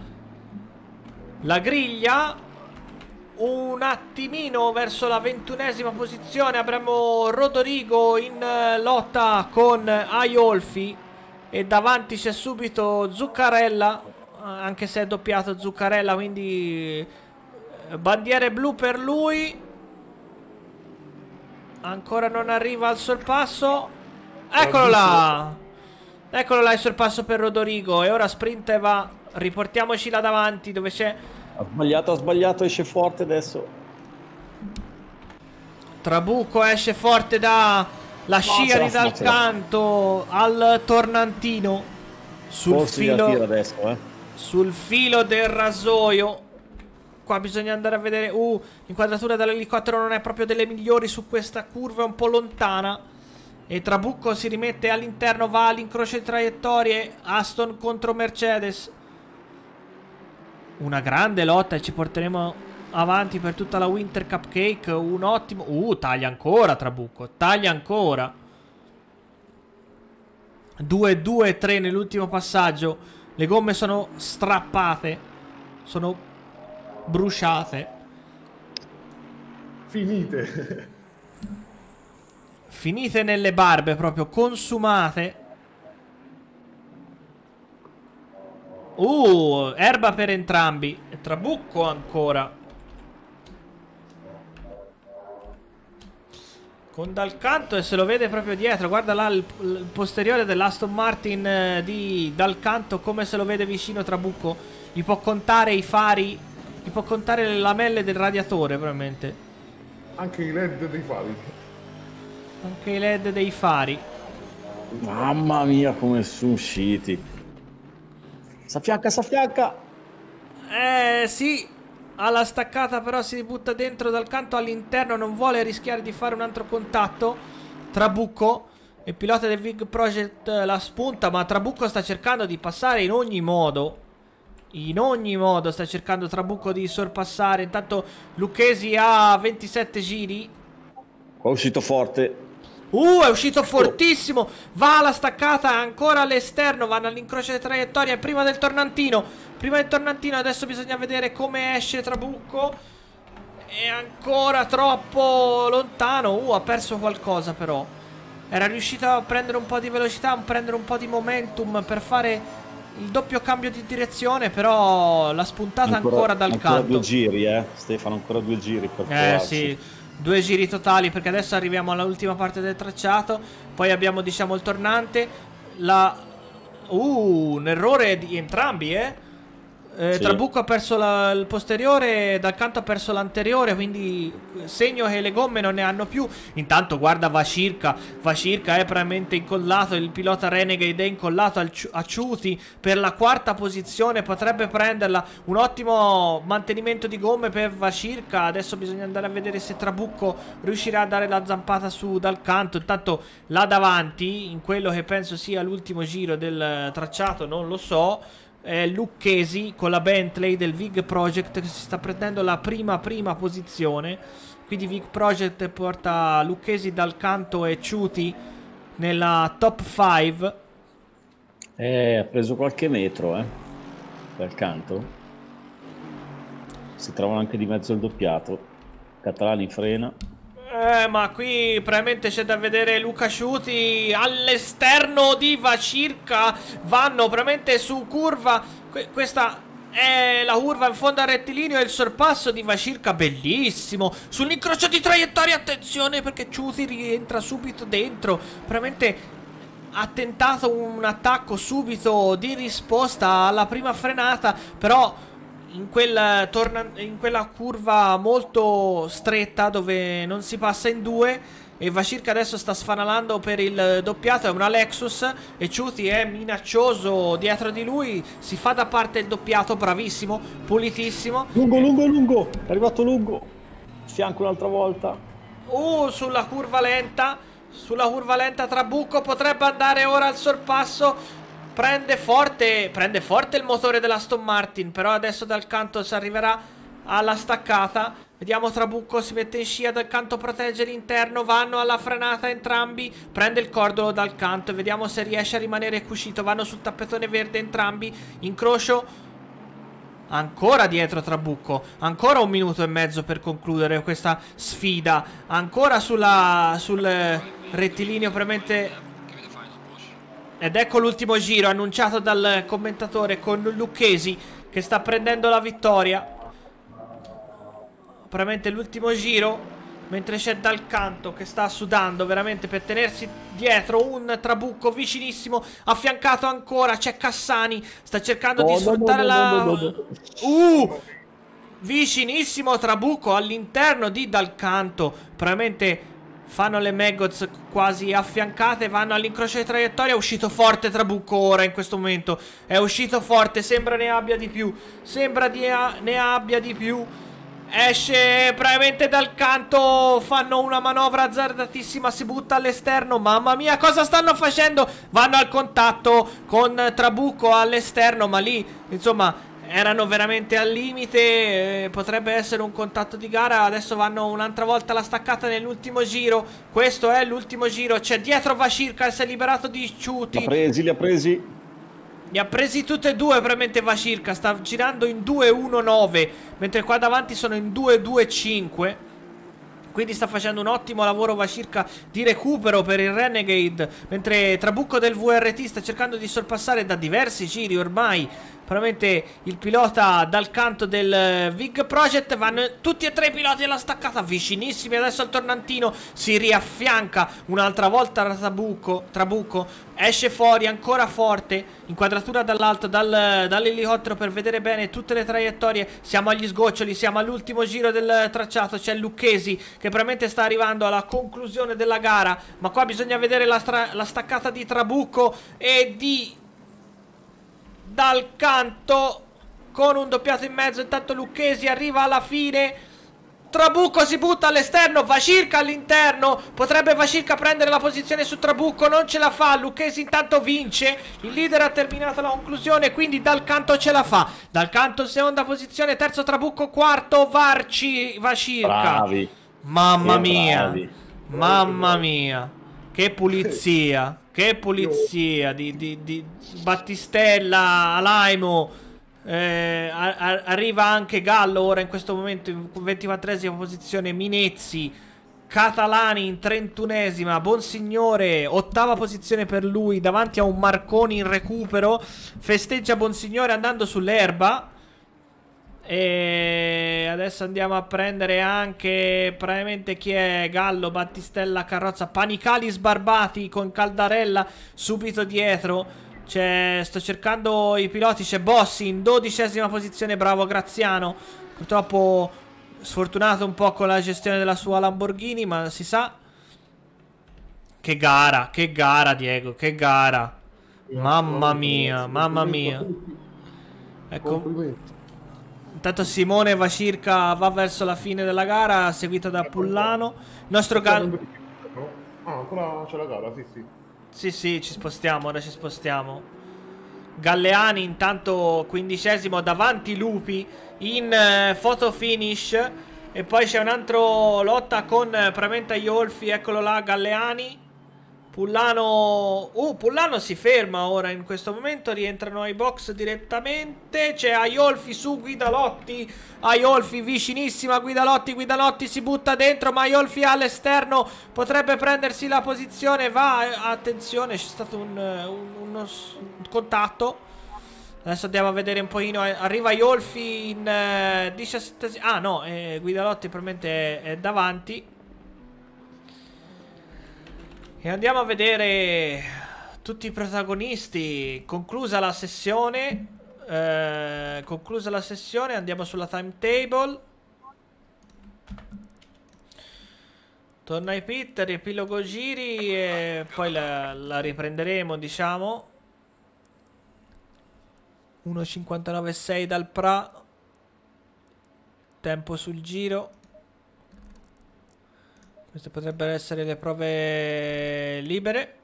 la griglia. Un attimino verso la ventunesima posizione avremo Rodorigo in lotta con Aiolfi, e davanti c'è subito Zuccarella, anche se è doppiato Zuccarella, quindi bandiere blu per lui. Ancora non arriva al sorpasso. Eccolo là, eccolo là il sorpasso per Rodorigo, e ora sprint e va. Riportiamoci là davanti dove c'è... Ha sbagliato, ha sbagliato, esce forte adesso. Trabucco esce forte da la scia di Dal Canto al tornantino sul filo, adesso, eh. sul filo del rasoio. Qua bisogna andare a vedere. Uh, l'inquadratura dall'elicottero non è proprio delle migliori su questa curva, è un po' lontana. E Trabucco si rimette all'interno, va all'incrocio di traiettorie. Aston contro Mercedes. Una grande lotta e ci porteremo avanti per tutta la Winter Cupcake. Un ottimo... Uh, taglia ancora Trabucco, taglia ancora. due due tre nell'ultimo passaggio. Le gomme sono strappate, sono bruciate, finite. Finite nelle barbe, proprio consumate. Uh, erba per entrambi. E Trabucco ancora. Con Dal Canto, e se lo vede proprio dietro. Guarda là il, il posteriore dell'Aston Martin eh, di Dal Canto, come se lo vede vicino Trabucco. Gli può contare i fari, gli può contare le lamelle del radiatore probabilmente. Anche i led dei fari. Anche i led dei fari. Mamma mia, come sono usciti. S'affianca, s'affianca. Eh sì, alla staccata però si butta dentro Dal Canto all'interno, non vuole rischiare di fare un altro contatto. Trabucco, il pilota del Big Project, la spunta, ma Trabucco sta cercando di passare in ogni modo. In ogni modo sta cercando Trabucco di sorpassare. Intanto Lucchesi ha ventisette giri. È uscito forte. Uh, è uscito fortissimo. Va alla staccata, ancora all'esterno. Vanno all'incrocio di traiettoria prima del tornantino. Prima del tornantino, adesso bisogna vedere come esce Trabucco. è ancora troppo lontano. Uh, ha perso qualcosa però. Era riuscito a prendere un po' di velocità, a prendere un po' di momentum per fare il doppio cambio di direzione, però l'ha spuntata ancora, ancora dal ancora canto. Due giri, eh, Stefano, ancora due giri per Eh provarsi. sì, due giri totali, perché adesso arriviamo all'ultima parte del tracciato. Poi abbiamo, diciamo, il tornante. La... Uh, un errore di entrambi, eh. Eh, Sì. Trabucco ha perso la, il posteriore, dal canto ha perso l'anteriore, quindi segno che le gomme non ne hanno più. Intanto guarda Vashirka, Vashirka è praticamente incollato, il pilota Renegade è incollato al, a Ciuti per la quarta posizione, potrebbe prenderla. Un ottimo mantenimento di gomme per Vashirka. Adesso bisogna andare a vedere se Trabucco riuscirà a dare la zampata su dal canto. Intanto là davanti, in quello che penso sia l'ultimo giro del tracciato, non lo so, è Lucchesi con la Bentley del Vig Project che si sta prendendo la prima prima posizione. Quindi Vig Project porta Lucchesi dal canto e Ciuti nella top cinque. Eh, ha preso qualche metro, eh, dal canto. Si trovano anche di mezzo il doppiato. Catalani frena. Eh, ma qui probabilmente c'è da vedere Luca Ciuti all'esterno di Vashirka. Vanno probabilmente su curva. Que questa è la curva in fondo al rettilineo e il sorpasso di Vashirka bellissimo. Sull'incrocio di traiettoria, attenzione perché Ciuti rientra subito dentro. Probabilmente ha tentato un attacco subito di risposta alla prima frenata, però in quella, torna, in quella curva molto stretta dove non si passa in due, e Vashirka adesso sta sfanalando per il doppiato. È una Lexus e Ciuti è minaccioso dietro di lui. Si fa da parte il doppiato, bravissimo, pulitissimo. Lungo, lungo, lungo, è arrivato lungo. Fianco un'altra volta. Uh, sulla curva lenta, sulla curva lenta Trabucco potrebbe andare ora al sorpasso. Prende forte, prende forte il motore dell'Aston Martin, però adesso dal canto si arriverà alla staccata. Vediamo Trabucco, si mette in scia, dal canto protegge l'interno, vanno alla frenata entrambi, prende il cordolo dal canto e vediamo se riesce a rimanere cucito. Vanno sul tappetone verde entrambi, incrocio, ancora dietro Trabucco, ancora un minuto e mezzo per concludere questa sfida, ancora sulla, sul rettilineo premente. Ed ecco l'ultimo giro annunciato dal commentatore con Lucchesi che sta prendendo la vittoria. Veramente l'ultimo giro, mentre c'è dal canto che sta sudando veramente per tenersi dietro un Trabucco vicinissimo, affiancato ancora c'è Cassani, sta cercando Oh, di no, sfruttare no, la... no, no, no, no. Uh! Vicinissimo Trabucco all'interno di dal canto, probabilmente fanno le Maggots quasi affiancate, vanno all'incrocio di traiettoria. È uscito forte Trabucco ora in questo momento, è uscito forte, sembra ne abbia di più, sembra di ne abbia di più. Esce praticamente dal canto, fanno una manovra azzardatissima, si butta all'esterno. Mamma mia, cosa stanno facendo? Vanno al contatto con Trabucco all'esterno, ma lì, insomma, erano veramente al limite, eh, potrebbe essere un contatto di gara. Adesso vanno un'altra volta alla staccata nell'ultimo giro. Questo è l'ultimo giro, c'è dietro Vashirka, si è liberato di Ciuti. Li ha presi, li ha presi. Li ha presi tutti e due veramente Vashirka, sta girando in due uno nove, mentre qua davanti sono in due due cinque. Quindi sta facendo un ottimo lavoro Vashirka di recupero per il Renegade, mentre Trabucco del V R T sta cercando di sorpassare da diversi giri ormai probabilmente il pilota dal canto del Vig Project. Vanno tutti e tre i piloti alla staccata vicinissimi. Adesso al tornantino si riaffianca un'altra volta Trabucco, Trabucco esce fuori ancora forte, inquadratura dall'alto dal, dall'elicottero per vedere bene tutte le traiettorie. Siamo agli sgoccioli, siamo all'ultimo giro del tracciato. C'è Lucchesi che probabilmente sta arrivando alla conclusione della gara, ma qua bisogna vedere la, la staccata di Trabucco e di dal canto con un doppiato in mezzo. Intanto Lucchesi arriva alla fine, Trabucco si butta all'esterno, Vashirka all'interno, potrebbe Vashirka prendere la posizione su Trabucco, non ce la fa. Lucchesi intanto vince, il leader ha terminato la conclusione, quindi dal canto ce la fa. Dal canto seconda posizione, terzo Trabucco, quarto Varci, Vashirka. Bravi. Mamma Che mia, bravi. mamma mia, che pulizia, che pulizia di, di, di Battistella, Alaimo. Eh, a- a- arriva anche Gallo ora in questo momento in ventiquattresima posizione. Minezzi, Catalani in trentunesima, Bonsignore ottava posizione per lui davanti a un Marconi in recupero. Festeggia Bonsignore andando sull'erba. E adesso andiamo a prendere anche probabilmente chi è. Gallo, Battistella, Carrozza, Panicali sbarbati con Caldarella subito dietro. C'è, sto cercando i piloti. C'è Bossi in dodicesima posizione, bravo Graziano. Purtroppo sfortunato un po' con la gestione della sua Lamborghini, ma si sa. Che gara, che gara Diego, che gara. Mamma mia, mamma mia. Ecco. Intanto Simone va circa, va verso la fine della gara, seguito da Pullano. Il nostro Gallo. Ah, ancora c'è la gara, sì, sì. Sì, sì, ci spostiamo, ora ci spostiamo. Galleani intanto quindicesimo davanti Lupi in uh, photo finish. E poi c'è un altro lotta con uh, Pramenta Iolfi, eccolo là, Galleani. Pullano... Uh, Pullano si ferma ora in questo momento, rientrano ai box direttamente. C'è Aiolfi su Guidalotti. Aiolfi vicinissima a Guidalotti. Guidalotti si butta dentro, ma Aiolfi all'esterno potrebbe prendersi la posizione. Va, attenzione, c'è stato un, un, uno, un contatto. Adesso andiamo a vedere un pochino. Arriva Aiolfi in uh, diciassettesima. Ah no, eh, Guidalotti probabilmente è, è davanti. E andiamo a vedere tutti i protagonisti. Conclusa la sessione. Eh, conclusa la sessione. Andiamo sulla timetable. Torna ai pit, riepilogo giri e poi la, la riprenderemo, diciamo. uno cinquantanove sei dal Pra. Tempo sul giro. Queste potrebbero essere le prove libere.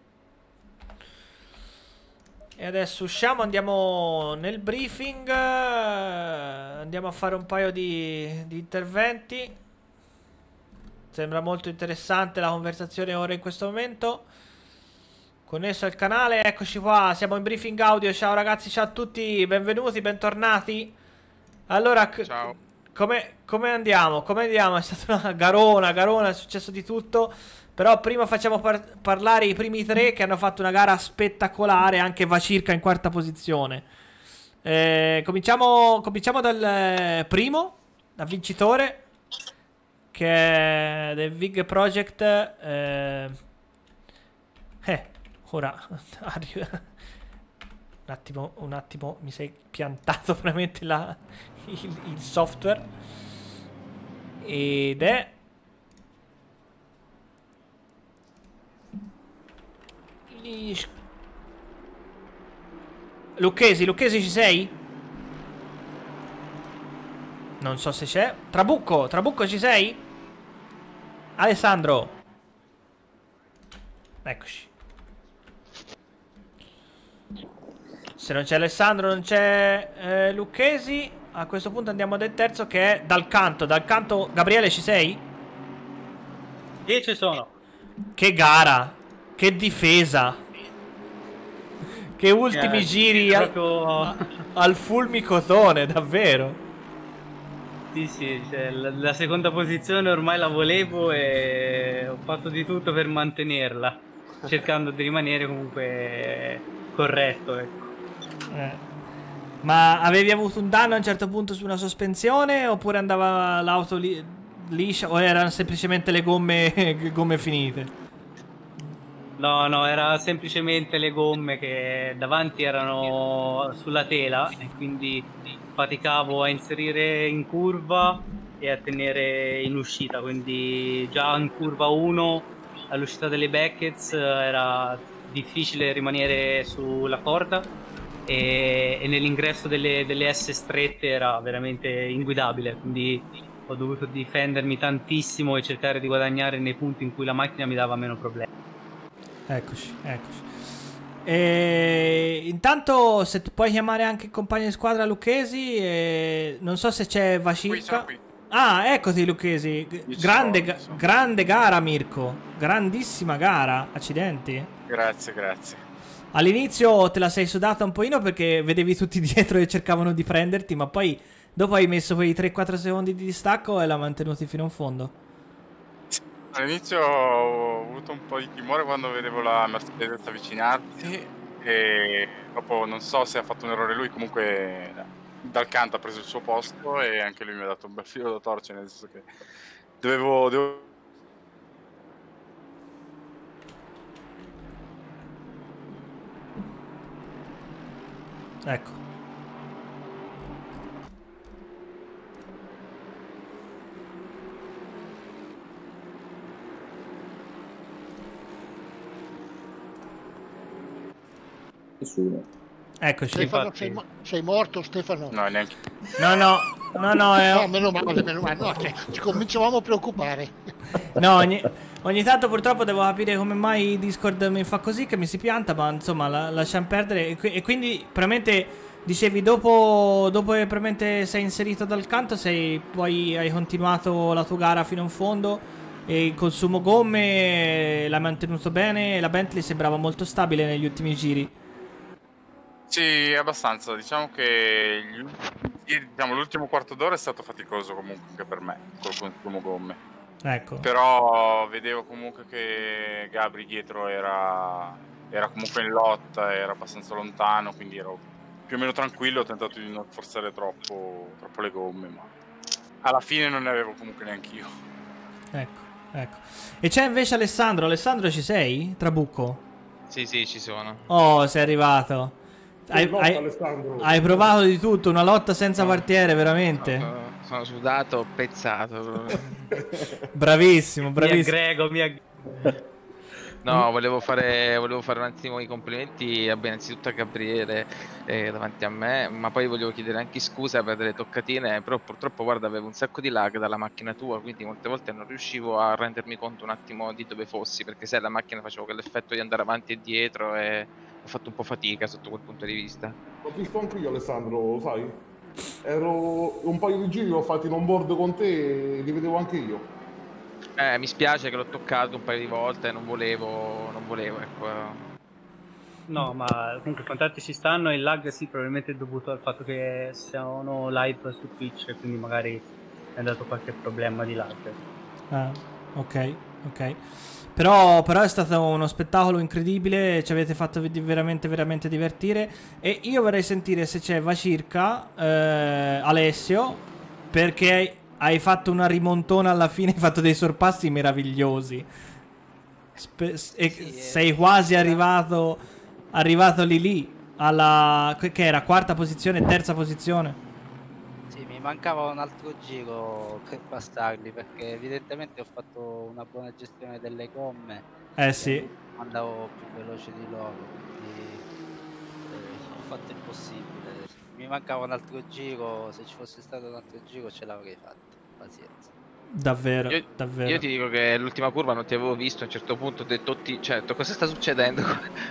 E adesso usciamo, andiamo nel briefing. Andiamo a fare un paio di, di interventi. Sembra molto interessante la conversazione ora in questo momento. Connesso al canale, eccoci qua, siamo in briefing audio. Ciao ragazzi, ciao a tutti, benvenuti, bentornati. Allora, ciao. Come, come andiamo? Come andiamo? È stata una garona, garona, è successo di tutto. Però prima facciamo par parlare i primi tre che hanno fatto una gara spettacolare. Anche Vacirca in quarta posizione. eh, cominciamo, cominciamo dal primo, dal vincitore, che è del Vig Project. Eh, eh ora arriva. Un attimo, un attimo, mi sei piantato veramente la, il, il software. Ed è Lucchesi, Lucchesi ci sei? Non so se c'è. Trabucco, Trabucco ci sei? Alessandro. Eccoci. Se non c'è Alessandro, non c'è eh, Lucchesi. A questo punto andiamo del terzo, che è dal canto. Dal canto, Gabriele, ci sei? Io ci sono. Che gara. Che difesa. Che ultimi eh, giri proprio... al, al fulmicotone, davvero. Sì, sì, cioè, la, la seconda posizione ormai la volevo e ho fatto di tutto per mantenerla, cercando di rimanere comunque corretto, ecco. Eh. Ma avevi avuto un danno a un certo punto su una sospensione oppure andava l'auto li liscia o erano semplicemente le gomme, gomme finite? No, no, era semplicemente le gomme che davanti erano sulla tela e quindi faticavo a inserire in curva e a tenere in uscita, quindi già in curva uno all'uscita delle Beckett era difficile rimanere sulla corda e, e nell'ingresso delle, delle S strette era veramente inguidabile, quindi ho dovuto difendermi tantissimo e cercare di guadagnare nei punti in cui la macchina mi dava meno problemi. Eccoci, eccoci. E intanto se tu puoi chiamare anche il compagno di squadra Lucchesi, e non so se c'è Vacirca. Ah, eccoti Lucchesi. Grande, ga grande gara Mirko. Grandissima gara. Accidenti. Grazie, grazie. all'inizio te la sei sudata un pochino perché vedevi tutti dietro e cercavano di prenderti, ma poi dopo hai messo quei tre quattro secondi di distacco e l'ha mantenuti fino in fondo. All'inizio ho avuto un po' di timore quando vedevo la Mercedes avvicinarsi e dopo non so se ha fatto un errore lui, comunque dal canto ha preso il suo posto e anche lui mi ha dato un bel filo da torcere, nel senso che dovevo... dovevo... Ecco. Nessuno. Eccoci. Stefano, sei, mo- sei morto, Stefano? No, neanche. No, no, no, no. È... No, meno male, meno male. No, cioè, ci cominciavamo a preoccupare. No, ogni, ogni tanto purtroppo devo capire come mai Discord mi fa così, che mi si pianta, ma insomma la, lasciamo perdere. E, qui, e quindi probabilmente dicevi dopo, dopo che probabilmente sei inserito dal canto, sei, poi hai continuato la tua gara fino in fondo e il consumo gomme l'hai mantenuto bene e la Bentley sembrava molto stabile negli ultimi giri. Sì, abbastanza. Diciamo che gli ultimi- diciamo, l'ultimo quarto d'ora è stato faticoso comunque anche per me, col consumo gomme. Ecco. Però vedevo comunque che Gabri dietro era, era comunque in lotta, era abbastanza lontano, quindi ero più o meno tranquillo, ho tentato di non forzare troppo, troppo le gomme, ma alla fine non ne avevo comunque neanche io. Ecco, ecco. E c'è invece Alessandro. Alessandro, ci sei? Trabucco? Sì, sì, ci sono. Oh, sei arrivato. Hai, lotta, hai, Alessandro. hai provato di tutto, una lotta senza quartiere, veramente. Sono, sono sudato, pezzato. Bravissimo, Mi bravissimo. aggrego, mi aggrego. No, volevo fare, volevo fare un attimo i complimenti vabbè, innanzitutto a Gabriele eh, davanti a me, ma poi volevo chiedere anche scusa per delle toccatine, però purtroppo guarda avevo un sacco di lag dalla macchina tua, quindi molte volte non riuscivo a rendermi conto un attimo di dove fossi, perché sai la macchina facevo quell'effetto di andare avanti e dietro e ho fatto un po' fatica sotto quel punto di vista. L'ho visto anche io, Alessandro, lo sai? Ero un paio di giri, l'ho fatti in on board con te e li vedevo anche io. Eh, mi spiace che l'ho toccato un paio di volte, non volevo, non volevo, ecco. No, ma comunque i contatti ci stanno e il lag sì, probabilmente è dovuto al fatto che siamo live su Twitch, quindi magari è andato qualche problema di lag. Ah, ok, ok. Però, però è stato uno spettacolo incredibile, ci avete fatto veramente veramente divertire. E io vorrei sentire se c'è Vacirca, eh, Alessio, perché hai fatto una rimontona alla fine, hai fatto dei sorpassi meravigliosi. Spe- e Sì, sei eh, quasi era- arrivato, arrivato lì lì, alla, che che era quarta posizione, terza posizione. Sì, mi mancava un altro giro per passarli perché evidentemente ho fatto una buona gestione delle gomme. Eh sì. Andavo più veloce di loro, quindi eh, ho fatto il possibile. Mi mancava un altro giro, se ci fosse stato un altro giro ce l'avrei fatto. Pazienza. Davvero, Io, davvero. io ti dico che l'ultima curva non ti avevo visto, a un certo punto ho detto, ti, cioè, ho detto, cosa sta succedendo?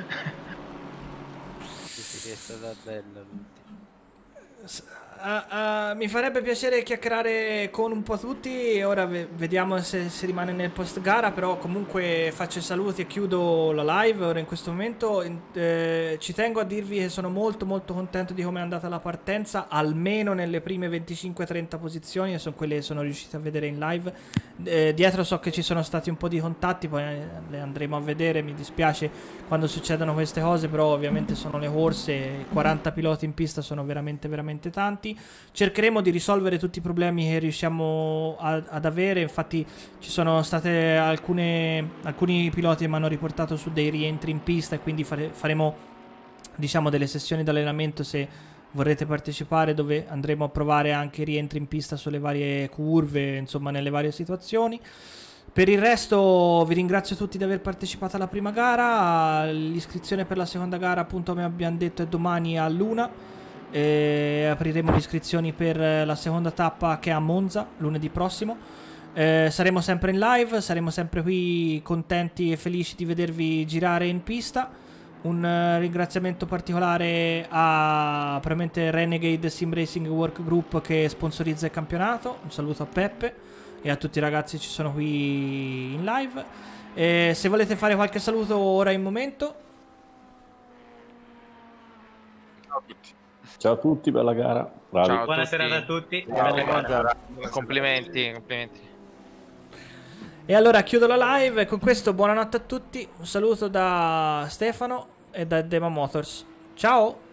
Sì, sì, sì, è stata bella l'ultima. Uh, uh, mi farebbe piacere chiacchierare con un po' tutti e ora ve- vediamo se si rimane nel post gara, però comunque faccio i saluti e chiudo la live ora in questo momento. In- eh, ci tengo a dirvi che sono molto molto contento di come è andata la partenza, almeno nelle prime venticinque trenta posizioni, e sono quelle che sono riuscito a vedere in live. Eh, dietro so che ci sono stati un po' di contatti, poi eh, le andremo a vedere, mi dispiace quando succedono queste cose, però ovviamente sono le corse, quaranta piloti in pista sono veramente veramente tanti. Cercheremo di risolvere tutti i problemi che riusciamo a- ad avere, infatti ci sono state alcune alcuni piloti che mi hanno riportato su dei rientri in pista e quindi fare- faremo diciamo delle sessioni di allenamento se vorrete partecipare, dove andremo a provare anche i rientri in pista sulle varie curve, insomma nelle varie situazioni. Per il resto vi ringrazio tutti di aver partecipato alla prima gara. L'iscrizione per la seconda gara, appunto come abbiamo detto, è domani all'una. E apriremo le iscrizioni per la seconda tappa che è a Monza lunedì prossimo. Eh, saremo sempre in live, saremo sempre qui contenti e felici di vedervi girare in pista. Un eh, ringraziamento particolare a probabilmente Renegade Sim Racing Work Group che sponsorizza il campionato. Un saluto a Peppe e a tutti i ragazzi che ci sono qui in live. Eh, se volete fare qualche saluto ora in momento. tutti. Ciao a tutti, bella gara. Bravi. Ciao a Buona tutti. serata a tutti. Bella Buona gara. Complimenti, complimenti. E allora chiudo la live e con questo buonanotte a tutti. Un saluto da Stefano e da Dema Motors. Ciao!